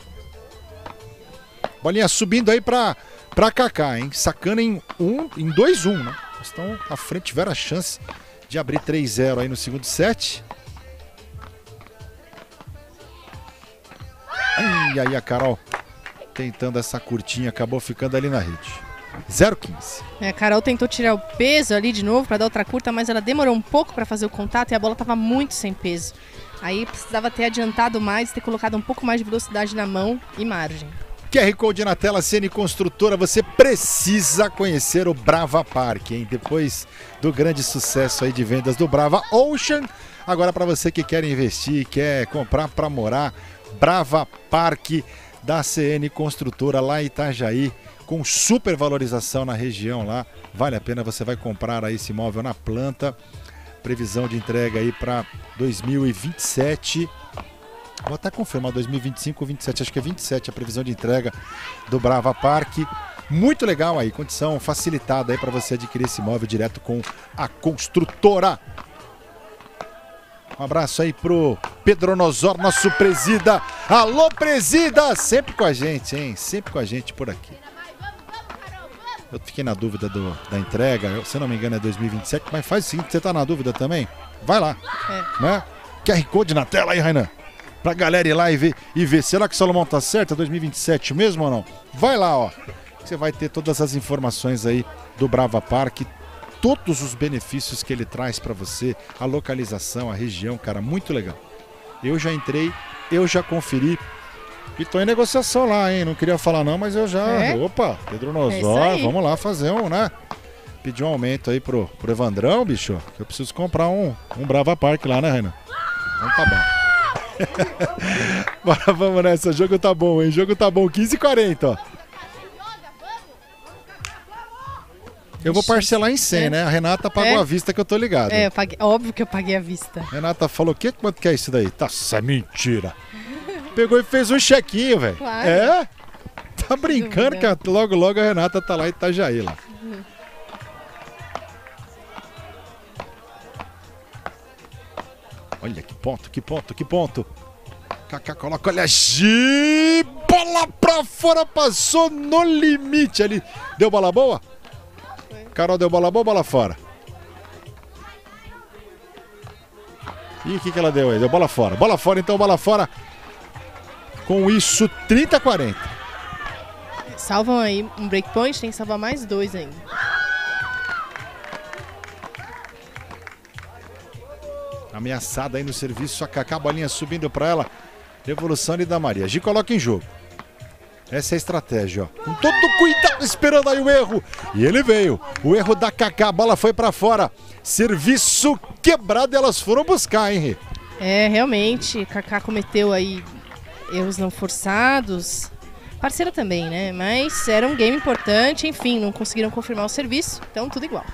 Bolinha subindo aí para para Kaká, hein? Sacando em um, em dois a um, né? Estão à frente, tiveram a chance de abrir três a zero aí no segundo set. E aí a Carol tentando essa curtinha, acabou ficando ali na rede. zero a quinze. É, a Carol tentou tirar o peso ali de novo para dar outra curta, mas ela demorou um pouco para fazer o contato e a bola estava muito sem peso. Aí precisava ter adiantado mais, ter colocado um pouco mais de velocidade na mão e margem. Q R Code na tela, C N Construtora, você precisa conhecer o Brava Park, hein? Depois do grande sucesso aí de vendas do Brava Ocean, agora para você que quer investir, quer comprar para morar, Brava Park da C N Construtora lá em Itajaí, com super valorização na região lá, vale a pena, você vai comprar aí esse imóvel na planta, previsão de entrega aí para dois mil e vinte e sete, vou até confirmar, dois mil e vinte e cinco ou vinte e sete, acho que é vinte e sete a previsão de entrega do Brava Park, muito legal aí, condição facilitada aí para você adquirir esse imóvel direto com a construtora. Um abraço aí pro Pedro Nosor, nosso presida. Alô, presida! Sempre com a gente, hein? Sempre com a gente por aqui. Eu fiquei na dúvida do, da entrega, eu, se não me engano é dois mil e vinte e sete, mas faz o seguinte, você tá na dúvida também? Vai lá, é. Né? Q R Code na tela aí, Rainan. Pra galera ir lá e ver, e ver. Será que o Salomão tá certo? É dois mil e vinte e sete mesmo ou não? Vai lá, ó. Você vai ter todas as informações aí do Brava Park, todos os benefícios que ele traz para você, a localização, a região, cara, muito legal. Eu já entrei, eu já conferi e tô em negociação lá, hein? Não queria falar não, mas eu já... É? Opa, Pedro Nosor, é vamos lá fazer um, né? Pedir um aumento aí pro, pro Evandrão, bicho, que eu preciso comprar um, um Brava Park lá, né, Renan? Então tá bom. Bora, vamos nessa, o jogo tá bom, hein? O jogo tá bom, quinze e quarenta, ó. Eu vou parcelar em cem, é. Né? A Renata pagou é. a vista que eu tô ligado. É, eu paguei, óbvio que eu paguei a vista. Renata falou, o que? Quanto que é isso daí? Tá, isso é mentira. Pegou e fez um chequinho, velho. Claro. É? Tá brincando que logo, logo a Renata tá lá em Itajaí, lá. Uhum. Olha que ponto, que ponto, que ponto. Kaká coloca, olha, Gi, bola pra fora, passou no limite ali. Deu bola boa? Carol deu bola boa, bola fora. E o que, que ela deu aí? Deu bola fora. Bola fora, então, bola fora. Com isso, trinta a quarenta. Salvam aí um breakpoint, tem que salvar mais dois ainda. Ameaçada aí no serviço, a Kaká, bolinha subindo pra ela. Devolução ali da Maria. Gi coloca em jogo. Essa é a estratégia, ó. Com todo cuidado, esperando aí o erro. E ele veio. O erro da Kaká, a bola foi pra fora. Serviço quebrado, elas foram buscar, hein, Rê? É, realmente, Kaká cometeu aí erros não forçados. Parceira também, né? Mas era um game importante, enfim, não conseguiram confirmar o serviço, então tudo igual.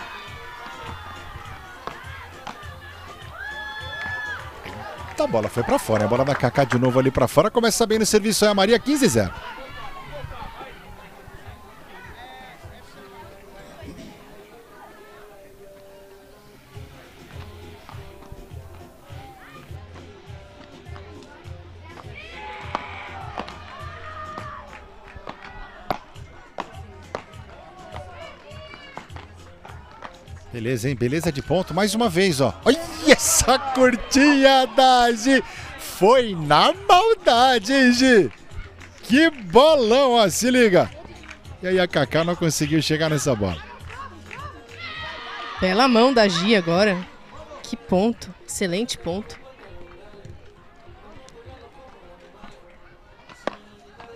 A bola foi pra fora, a bola da Kaká de novo ali pra fora, começa bem no serviço aí a Maria, quinze a zero. Beleza, hein? Beleza de ponto. Mais uma vez, ó. Olha essa curtinha da Gi. Foi na maldade, hein, Gi? Que bolão, ó. Se liga. E aí a Kaká não conseguiu chegar nessa bola. Bela mão da Gi agora. Que ponto. Excelente ponto.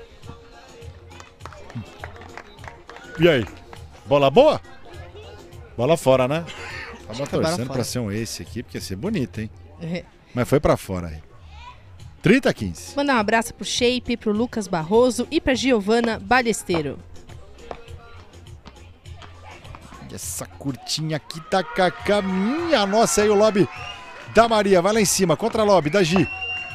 E aí? Bola boa? Bola fora, né? Tava Acabaram torcendo fora. pra ser um ace aqui, porque ia ser bonito, hein? É. Mas foi pra fora aí. trinta a quinze. Mandar um abraço pro Shape, pro Lucas Barroso e pra Giovana Ballesteiro. Essa curtinha aqui tá Kaká, minha nossa, aí o lobby da Maria, vai lá em cima, contra a lobby da Gi.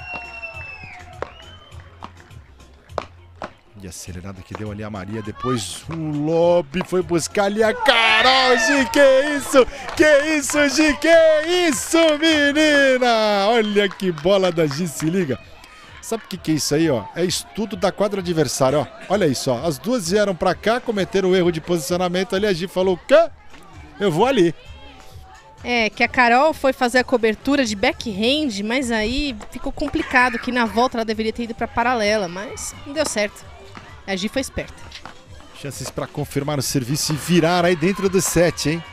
E a acelerada que deu ali a Maria, depois o lobby foi buscar ali a Carol, Gi, que isso, que isso, Gi, que isso, menina, olha que bola da Gi, se liga. Sabe o que, que é isso aí, ó? É estudo da quadra adversária, ó. Olha isso, ó. As duas vieram pra cá, cometeram o erro de posicionamento ali. A Gi falou, quê? Eu vou ali. É, que a Carol foi fazer a cobertura de backhand, mas aí ficou complicado, que na volta ela deveria ter ido pra paralela, mas não deu certo. A Gi foi esperta. Chances pra confirmar o serviço e virar aí dentro do set, hein?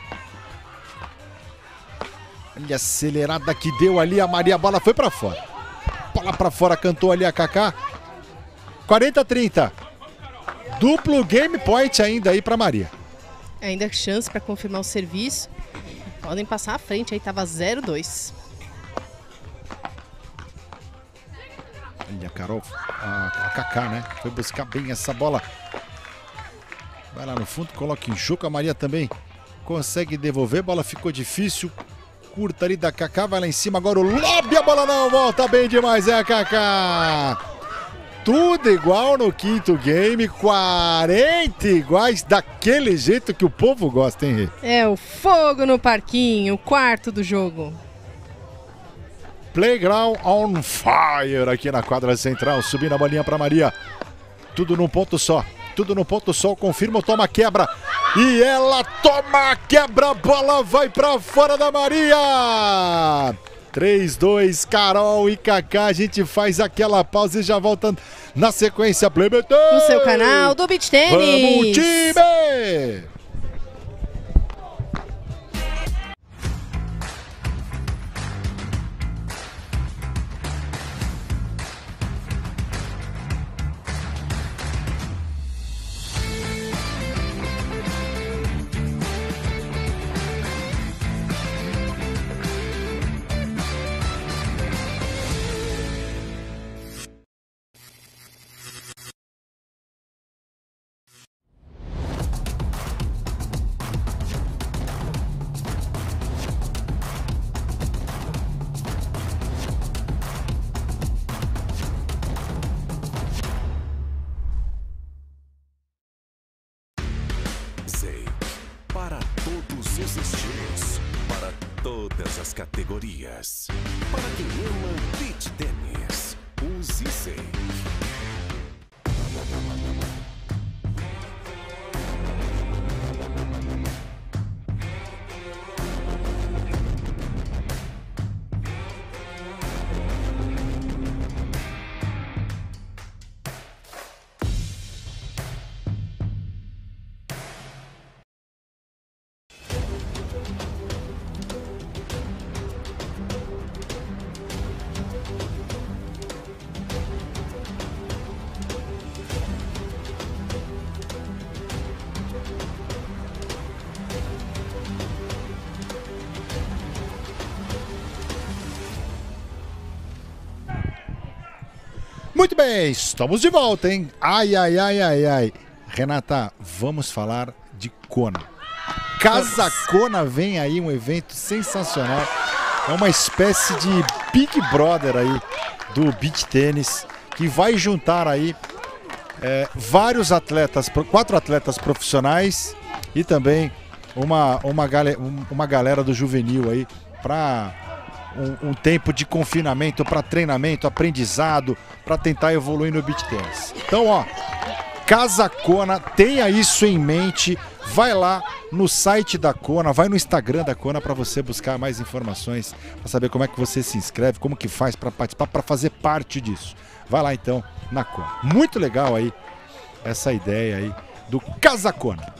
Olha a acelerada que deu ali. A Maria, a bola foi pra fora. Bola pra fora, cantou ali a Kaká. quarenta a trinta. Duplo game point ainda aí pra Maria. Ainda chance pra confirmar o serviço. Podem passar à frente, aí tava zero a dois. Olha a Carol, a, a Kaká, né? Foi buscar bem essa bola. Vai lá no fundo, coloca em jogo. A Maria também consegue devolver. Bola ficou difícil. Curta ali da Kaká, vai lá em cima. Agora o lobby, a bola não volta bem demais. É a Kaká. Tudo igual no quinto game. quarenta iguais, daquele jeito que o povo gosta, hein, Rê? É o fogo no parquinho, o quarto do jogo. Playground on fire aqui na quadra central. Subindo a bolinha para Maria. Tudo num ponto só. Tudo no ponto só. Confirma, toma quebra. E ela toma a quebra. A bola vai para fora da Maria. três, dois, Carol e Kaká. A gente faz aquela pausa e já volta na sequência. Play B T. No seu canal do Beach Tennis. Vamos, time! Para todos os estilos, para todas as categorias. Para quem ama beach tênis, use Seik. Muito bem, estamos de volta, hein? Ai, ai, ai, ai, ai. Renata, vamos falar de Kona. Casa Kona vem aí, um evento sensacional. É uma espécie de Big Brother aí do beach tênis, que vai juntar aí é, vários atletas, quatro atletas profissionais e também uma, uma, gal uma galera do juvenil aí para um, um tempo de confinamento, para treinamento, aprendizado, para tentar evoluir no beach tênis. Então, ó, Casa Kona, tenha isso em mente. Vai lá no site da Kona, vai no Instagram da Kona para você buscar mais informações, para saber como é que você se inscreve, como que faz para participar, para fazer parte disso. Vai lá então na Kona. Muito legal aí essa ideia aí do Casa Kona.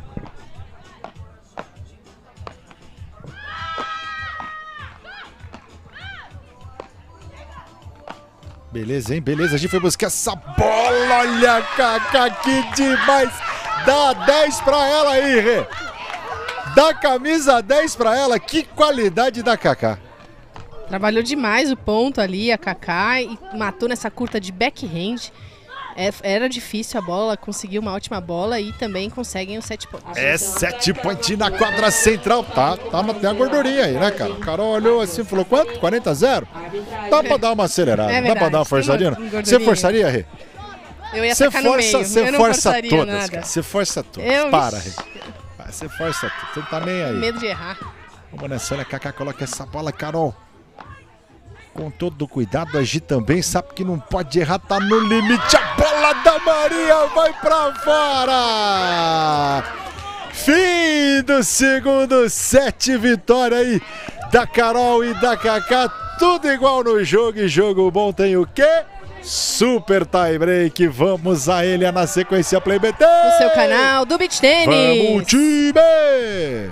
Beleza, hein? Beleza, a gente foi buscar essa bola. Olha, Kaká, que demais. Dá dez pra ela aí, Rê. Dá camisa dez pra ela. Que qualidade da Kaká. Trabalhou demais o ponto ali, a Kaká, e matou nessa curta de backhand. É, era difícil a bola, conseguiu uma ótima bola e também conseguem os sete pontos. É sete pontinhos na quadra central. Tá, tá, tem a gordurinha aí, né, cara? O cara olhou assim e falou, quanto? quarenta a zero? Dá pra dar uma acelerada, é dá pra dar uma forçadinha? Uma você forçaria, Rê? Eu ia Você tacar no meio, Você eu não força forçaria todas, nada. cara. Você força todas. Eu, Para, Rê. Você força tudo. Você não tá nem aí. Medo de errar. Vamos nessa, olha, a Kaká coloca essa bola, Carol. Com todo cuidado, a Gi também sabe que não pode errar, tá no limite. A bola da Maria vai pra fora! Fim do segundo set, vitória aí da Carol e da Kaká. Tudo igual no jogo, e jogo bom tem o quê? Super tie break. Vamos a ele na sequência Play B T. No seu canal do Beach Tennis. Vamos, time!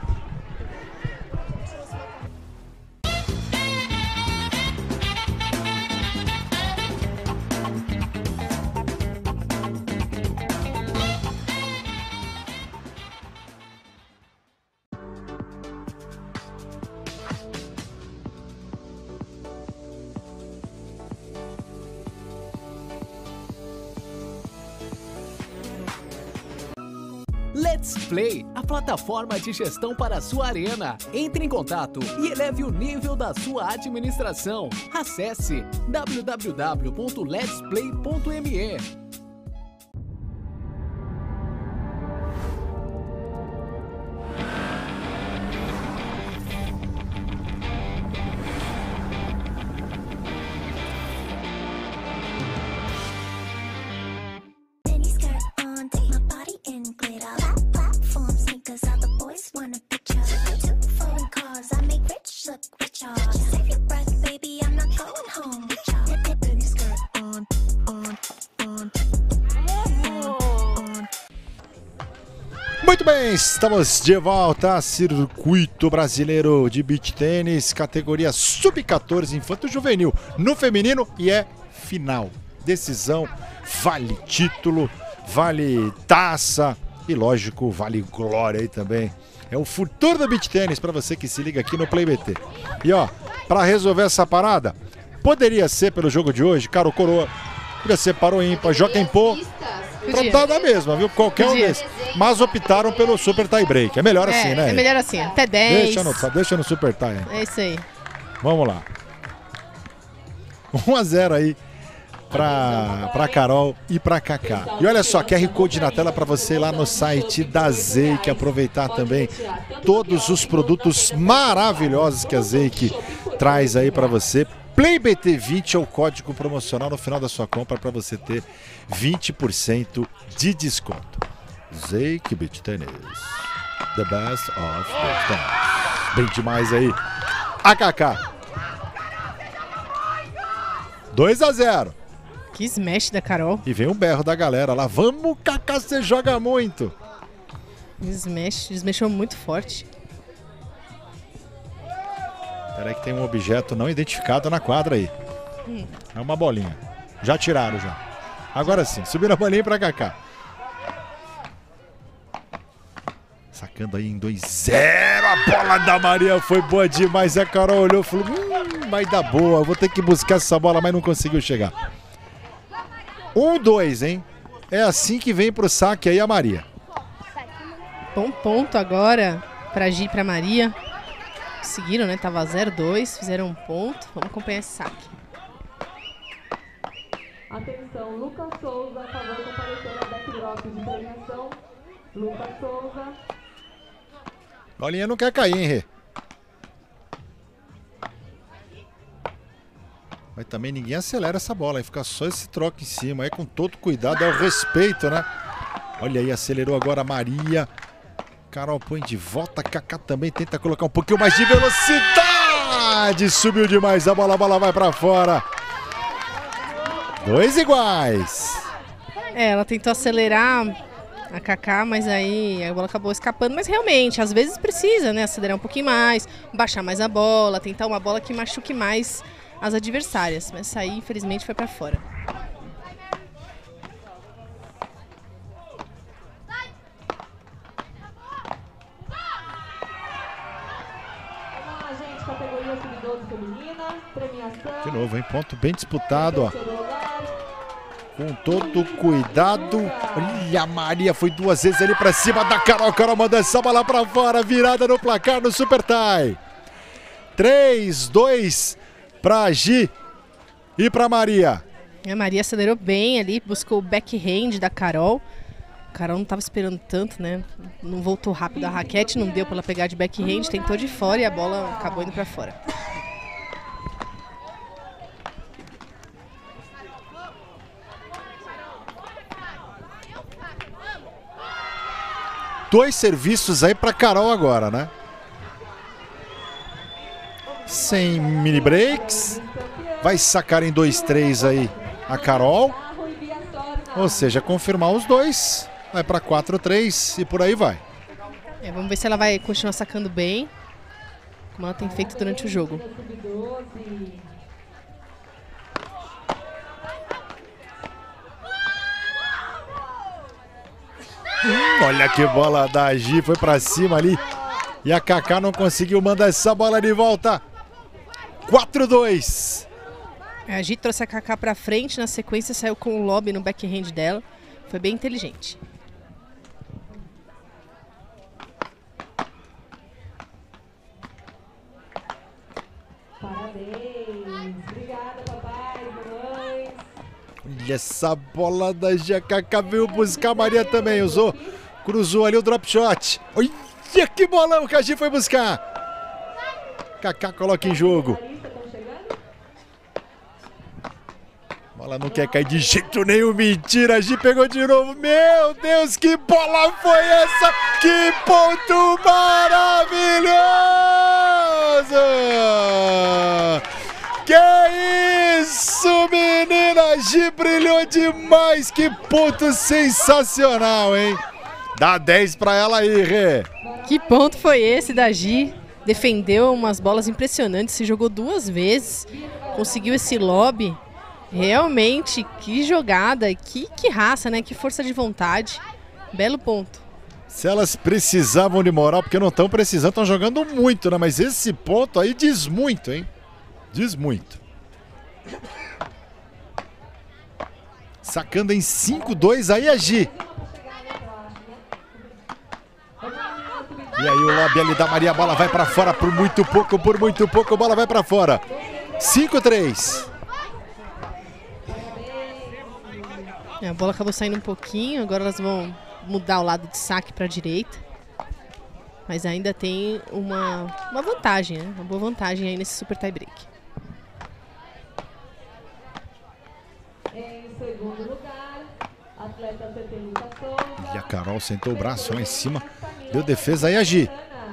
Let's Play, a plataforma de gestão para a sua arena. Entre em contato e eleve o nível da sua administração. Acesse w w w ponto lets play ponto m e. Muito bem, estamos de volta a Circuito Brasileiro de Beach Tênis, categoria sub quatorze infanto juvenil no feminino, e é final, decisão, vale título, vale taça e lógico, vale glória aí também. É o futuro do Beach Tênis para você que se liga aqui no Play B T. E ó, para resolver essa parada, poderia ser pelo jogo de hoje, cara, o coroa, poderia ser para o ímpar, Joaquim Pô, pra dar mesma, viu? Qualquer um desses. Mas optaram pelo super tie break. É melhor é, assim, né? É melhor assim, até dez. Deixa no, deixa no super tie. É isso aí. Vamos lá. um a zero aí pra, pra Carol e pra Kaká. E olha só, Q R Code na tela para você ir lá no site da Zeik, aproveitar também todos os produtos maravilhosos que a Zeik traz aí para você. Play B T vinte é o código promocional no final da sua compra para você ter vinte por cento de desconto. Zeik Beach Tennis, the best of beach tennis. Bem demais aí. A Kaká. dois a zero. Que smash da Carol. E vem o berro da galera lá. Vamos, Kaká, você joga muito. Smash, smashou muito forte. Peraí que tem um objeto não identificado na quadra aí. Hum. É uma bolinha. Já tiraram já. Agora sim, subiram a bolinha pra Kaká. Sacando aí em dois a zero. A bola da Maria foi boa demais. A Carol olhou e falou, hum, vai dar boa. Vou ter que buscar essa bola, mas não conseguiu chegar. um a dois, hein? É assim que vem pro saque aí a Maria. Bom ponto agora pra Gi e pra Maria. Conseguiram, né? Tava zero a dois, fizeram um ponto. Vamos acompanhar esse saque. Atenção, Lucas Souza, a favor de comparecer a backdrop de premiação. Lucas Souza. Bolinha não quer cair, hein, Rê? Mas também ninguém acelera essa bola, aí fica só esse troco em cima, aí com todo cuidado, é o respeito, né? Olha aí, acelerou agora a Maria. Carol põe de volta, Kaká também tenta colocar um pouquinho mais de velocidade. Subiu demais a bola, a bola vai pra fora. Dois iguais. É, ela tentou acelerar a Kaká, mas aí a bola acabou escapando. Mas realmente, às vezes precisa, né? Acelerar um pouquinho mais, baixar mais a bola, tentar uma bola que machuque mais as adversárias. Mas essa aí, infelizmente, foi pra fora. sub doze feminina, premiação. De novo, hein? Ponto bem disputado, ó. Com todo cuidado. Olha, a Maria foi duas vezes ali pra cima da Carol. Carol manda essa bola pra fora. Virada no placar no Super Tie. três, dois pra Gi e pra Maria. A Maria acelerou bem ali, buscou o backhand da Carol. A Carol não estava esperando tanto, né? Não voltou rápido a raquete, não deu para ela pegar de backhand, tentou de fora e a bola acabou indo para fora. Dois serviços aí para Carol agora, né? Sem mini breaks. Vai sacar em dois três aí a Carol. Ou seja, confirmar os dois. Vai para quatro três e por aí vai. É, vamos ver se ela vai continuar sacando bem, como ela tem feito durante o jogo. Hum, olha que bola da Gi, foi pra cima ali. E a Kaká não conseguiu mandar essa bola de volta. quatro dois. A Gi trouxe a Kaká pra frente, na sequência saiu com o lob no backhand dela. Foi bem inteligente. Parabéns. Obrigada, papai, mamãe. Olha essa bola da Gi, a Kaká veio buscar a Maria também, usou. Cruzou ali o drop shot. Olha que bolão que a Gi foi buscar. Kaká coloca em jogo. Bola não quer cair de jeito nenhum, mentira, a Gi pegou de novo. Meu Deus, que bola foi essa? Que ponto maravilhoso! Que isso, menina! A Gi brilhou demais, que ponto sensacional, hein? Dá dez pra ela aí, Rê. Que ponto foi esse da Gi? Defendeu umas bolas impressionantes, se jogou duas vezes, conseguiu esse lob. Realmente, que jogada, que, que raça, né? Que força de vontade. Belo ponto. Se elas precisavam de moral, porque não estão precisando, estão jogando muito, né? Mas esse ponto aí diz muito, hein? Diz muito. Sacando em cinco dois aí a Gi. E aí o lobby ali da Maria, a bola vai pra fora por muito pouco, por muito pouco, a bola vai pra fora. cinco três. É, a bola acabou saindo um pouquinho, agora elas vão mudar o lado de saque para a direita. Mas ainda tem uma, uma vantagem, né? Uma boa vantagem aí nesse super tie break. Em segundo lugar, atleta Cetelita Souza. E a Carol sentou o braço lá em cima, deu defesa aí a Gi.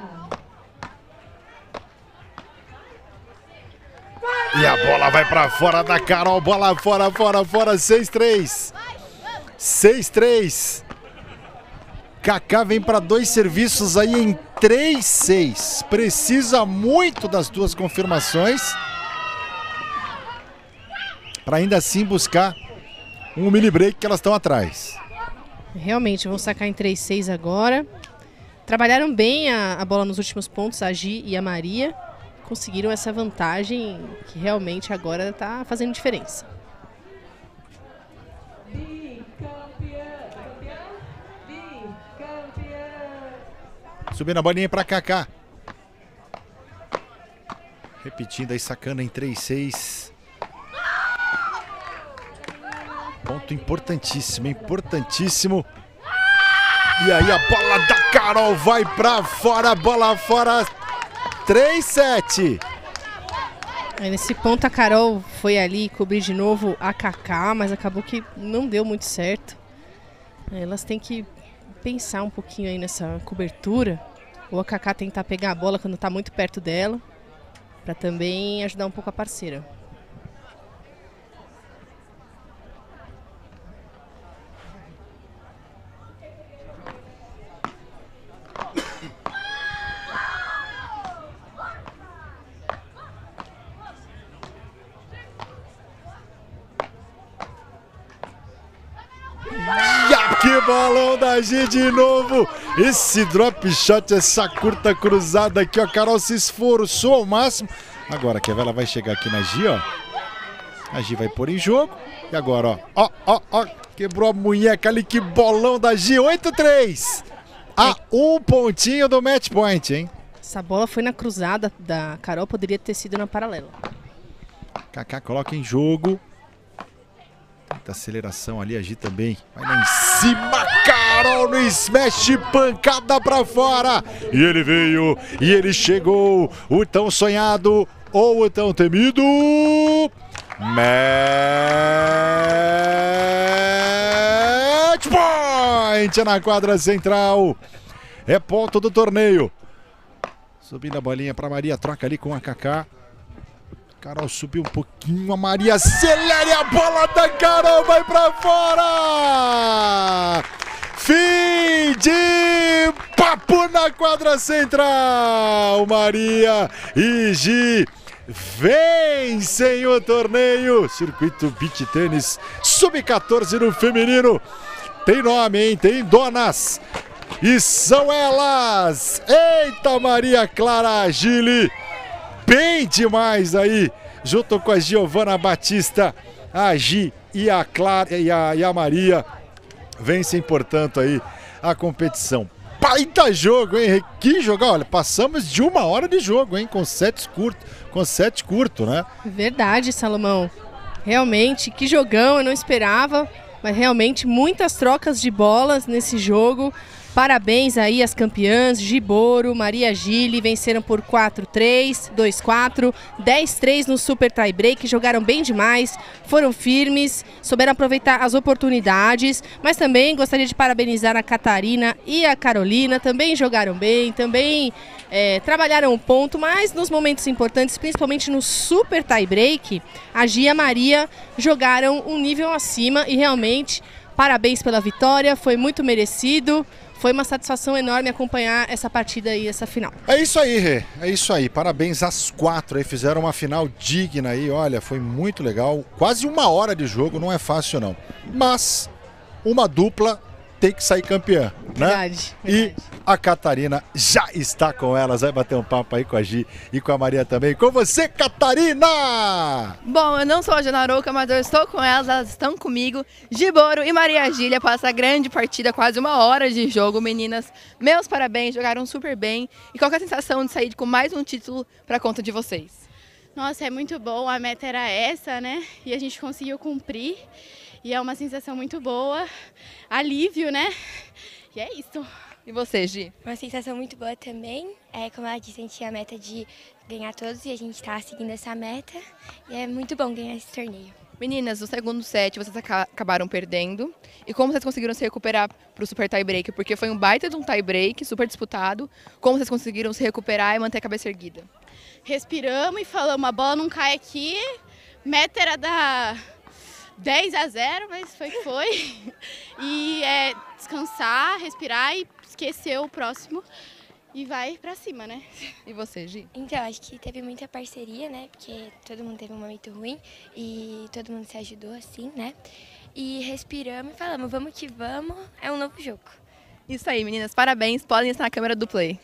E a bola vai pra fora da Carol, bola fora, fora, fora, seis três. seis três. Kaká vem para dois serviços aí em três seis. Precisa muito das duas confirmações para ainda assim buscar um mini break que elas estão atrás. Realmente, vão sacar em três seis agora. Trabalharam bem a, a bola nos últimos pontos, a Gi e a Maria. Conseguiram essa vantagem que realmente agora está fazendo diferença. Subindo a bolinha para Kaká. Repetindo aí, sacando em três seis. Ponto importantíssimo, importantíssimo. E aí a bola da Carol vai para fora, bola fora. três sete. Nesse ponto a Carol foi ali cobrir de novo a Kaká, mas acabou que não deu muito certo. Elas têm que pensar um pouquinho aí nessa cobertura. Ou a Kaká tentar pegar a bola quando está muito perto dela, para também ajudar um pouco a parceira. Que bolão da Gi de novo. Esse drop shot, essa curta cruzada aqui, ó. A Carol se esforçou ao máximo. Agora, quer ver? Ela vai chegar aqui na Gi, ó. A Gi vai pôr em jogo. E agora, ó. Ó, ó, ó. Quebrou a munheca ali. Que bolão da Gi. oito a três. A um pontinho do match point, hein? Essa bola foi na cruzada da Carol. Poderia ter sido na paralela. Kaká coloca em jogo. Tenta aceleração ali. A Gi também. Vai lá em cima. Carol no smash. Pancada pra fora. E ele veio. E ele chegou. O tão sonhado. Ou o tão temido. Match point na quadra central. É ponto do torneio. Subindo a bolinha para Maria, troca ali com a Kaká. Carol subiu um pouquinho, a Maria acelera e a bola da Carol vai para fora. Fim de papo na quadra central. Maria e Gi vencem o torneio. Circuito Beach Tênis sub quatorze no feminino. Tem nome, hein? Tem donas. E são elas. Eita, Maria Clara Gili. Bem demais aí. Junto com a Giovana Batista, a Gi e a Clara e a, e a Maria. Vencem, portanto, aí a competição. Baita jogo, hein? Que jogo. Olha, passamos de uma hora de jogo, hein? Com sete curto, com sete curto, né? Verdade, Salomão. Realmente, que jogão, eu não esperava. Mas realmente muitas trocas de bolas nesse jogo. Parabéns aí às campeãs, Giboro, Maria Gili, venceram por quatro a três, dois a quatro, dez a três no super tie break, jogaram bem demais, foram firmes, souberam aproveitar as oportunidades, mas também gostaria de parabenizar a Catarina e a Carolina, também jogaram bem, também é, trabalharam o ponto, mas nos momentos importantes, principalmente no super tie break, a Gi e a Maria jogaram um nível acima e realmente parabéns pela vitória, foi muito merecido. Foi uma satisfação enorme acompanhar essa partida e essa final. É isso aí, Rê. É isso aí. Parabéns às quatro aí. Fizeram uma final digna aí. Olha, foi muito legal. Quase uma hora de jogo. Não é fácil, não. Mas uma dupla tem que sair campeã, né? Verdade, E verdade. a Catarina já está com elas. Vai bater um papo aí com a Gi e com a Maria também. Com você, Catarina! Bom, eu não sou a Janarouca, mas eu estou com elas, elas estão comigo. Giboro e Maria Gília após essa grande partida, quase uma hora de jogo, meninas. Meus parabéns, jogaram super bem. E qual que é a sensação de sair com mais um título para conta de vocês? Nossa, é muito bom, a meta era essa, né? E a gente conseguiu cumprir. E é uma sensação muito boa, alívio, né? E é isso. E você, Gi? Uma sensação muito boa também. É, como ela disse, a gente tinha a meta de ganhar todos e a gente está seguindo essa meta. E é muito bom ganhar esse torneio. Meninas, no segundo set vocês acabaram perdendo. E como vocês conseguiram se recuperar para o super tie break? Porque foi um baita de um tie break, super disputado. Como vocês conseguiram se recuperar e manter a cabeça erguida? Respiramos e falamos, a bola não cai aqui. Meta era da dez a zero, mas foi que foi. E é descansar, respirar e esquecer o próximo e vai pra cima, né? E você, Gi? Então, acho que teve muita parceria, né? Porque todo mundo teve um momento ruim e todo mundo se ajudou, assim, né? E respiramos e falamos, vamos que vamos, é um novo jogo. Isso aí, meninas, parabéns, podem estar na câmera do Play.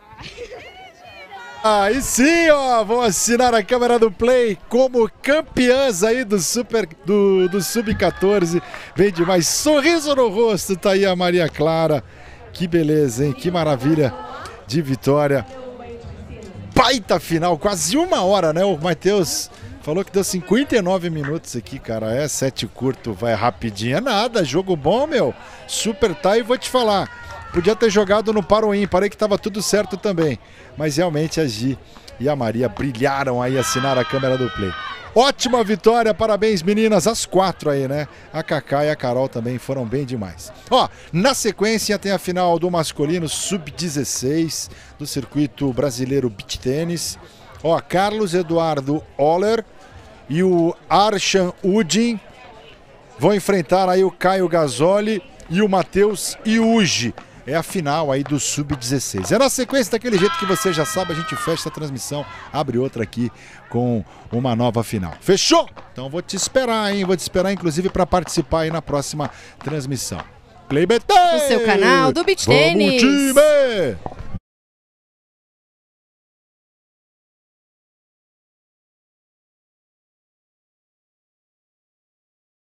Aí sim, ó, vão assinar a câmera do Play como campeãs aí do Super do, do sub quatorze. Vem demais, sorriso no rosto, tá aí a Maria Clara. Que beleza, hein? Que maravilha de vitória. Baita final, quase uma hora, né? O Matheus falou que deu cinquenta e nove minutos aqui, cara. É sete curto, vai rapidinho. É nada, jogo bom, meu. Super tie, vou te falar. Podia ter jogado no par ou ímpar, aí que tava tudo certo também. Mas realmente a Gi e a Maria brilharam aí, assinaram a câmera do Play. Ótima vitória, parabéns meninas, as quatro aí, né? A Kaká e a Carol também foram bem demais. Ó, na sequência tem a final do masculino sub dezesseis do circuito brasileiro Beach Tênis. Ó, Carlos Eduardo Oller e o Arshan Udin vão enfrentar aí o Caio Gasoli e o Matheus Iugi. É a final aí do sub dezesseis. É na sequência, daquele jeito que você já sabe, a gente fecha a transmissão, abre outra aqui com uma nova final. Fechou? Então vou te esperar, hein? Vou te esperar, inclusive, para participar aí na próxima transmissão. Play B T! O seu canal do Beach Tênis. Vamos, time!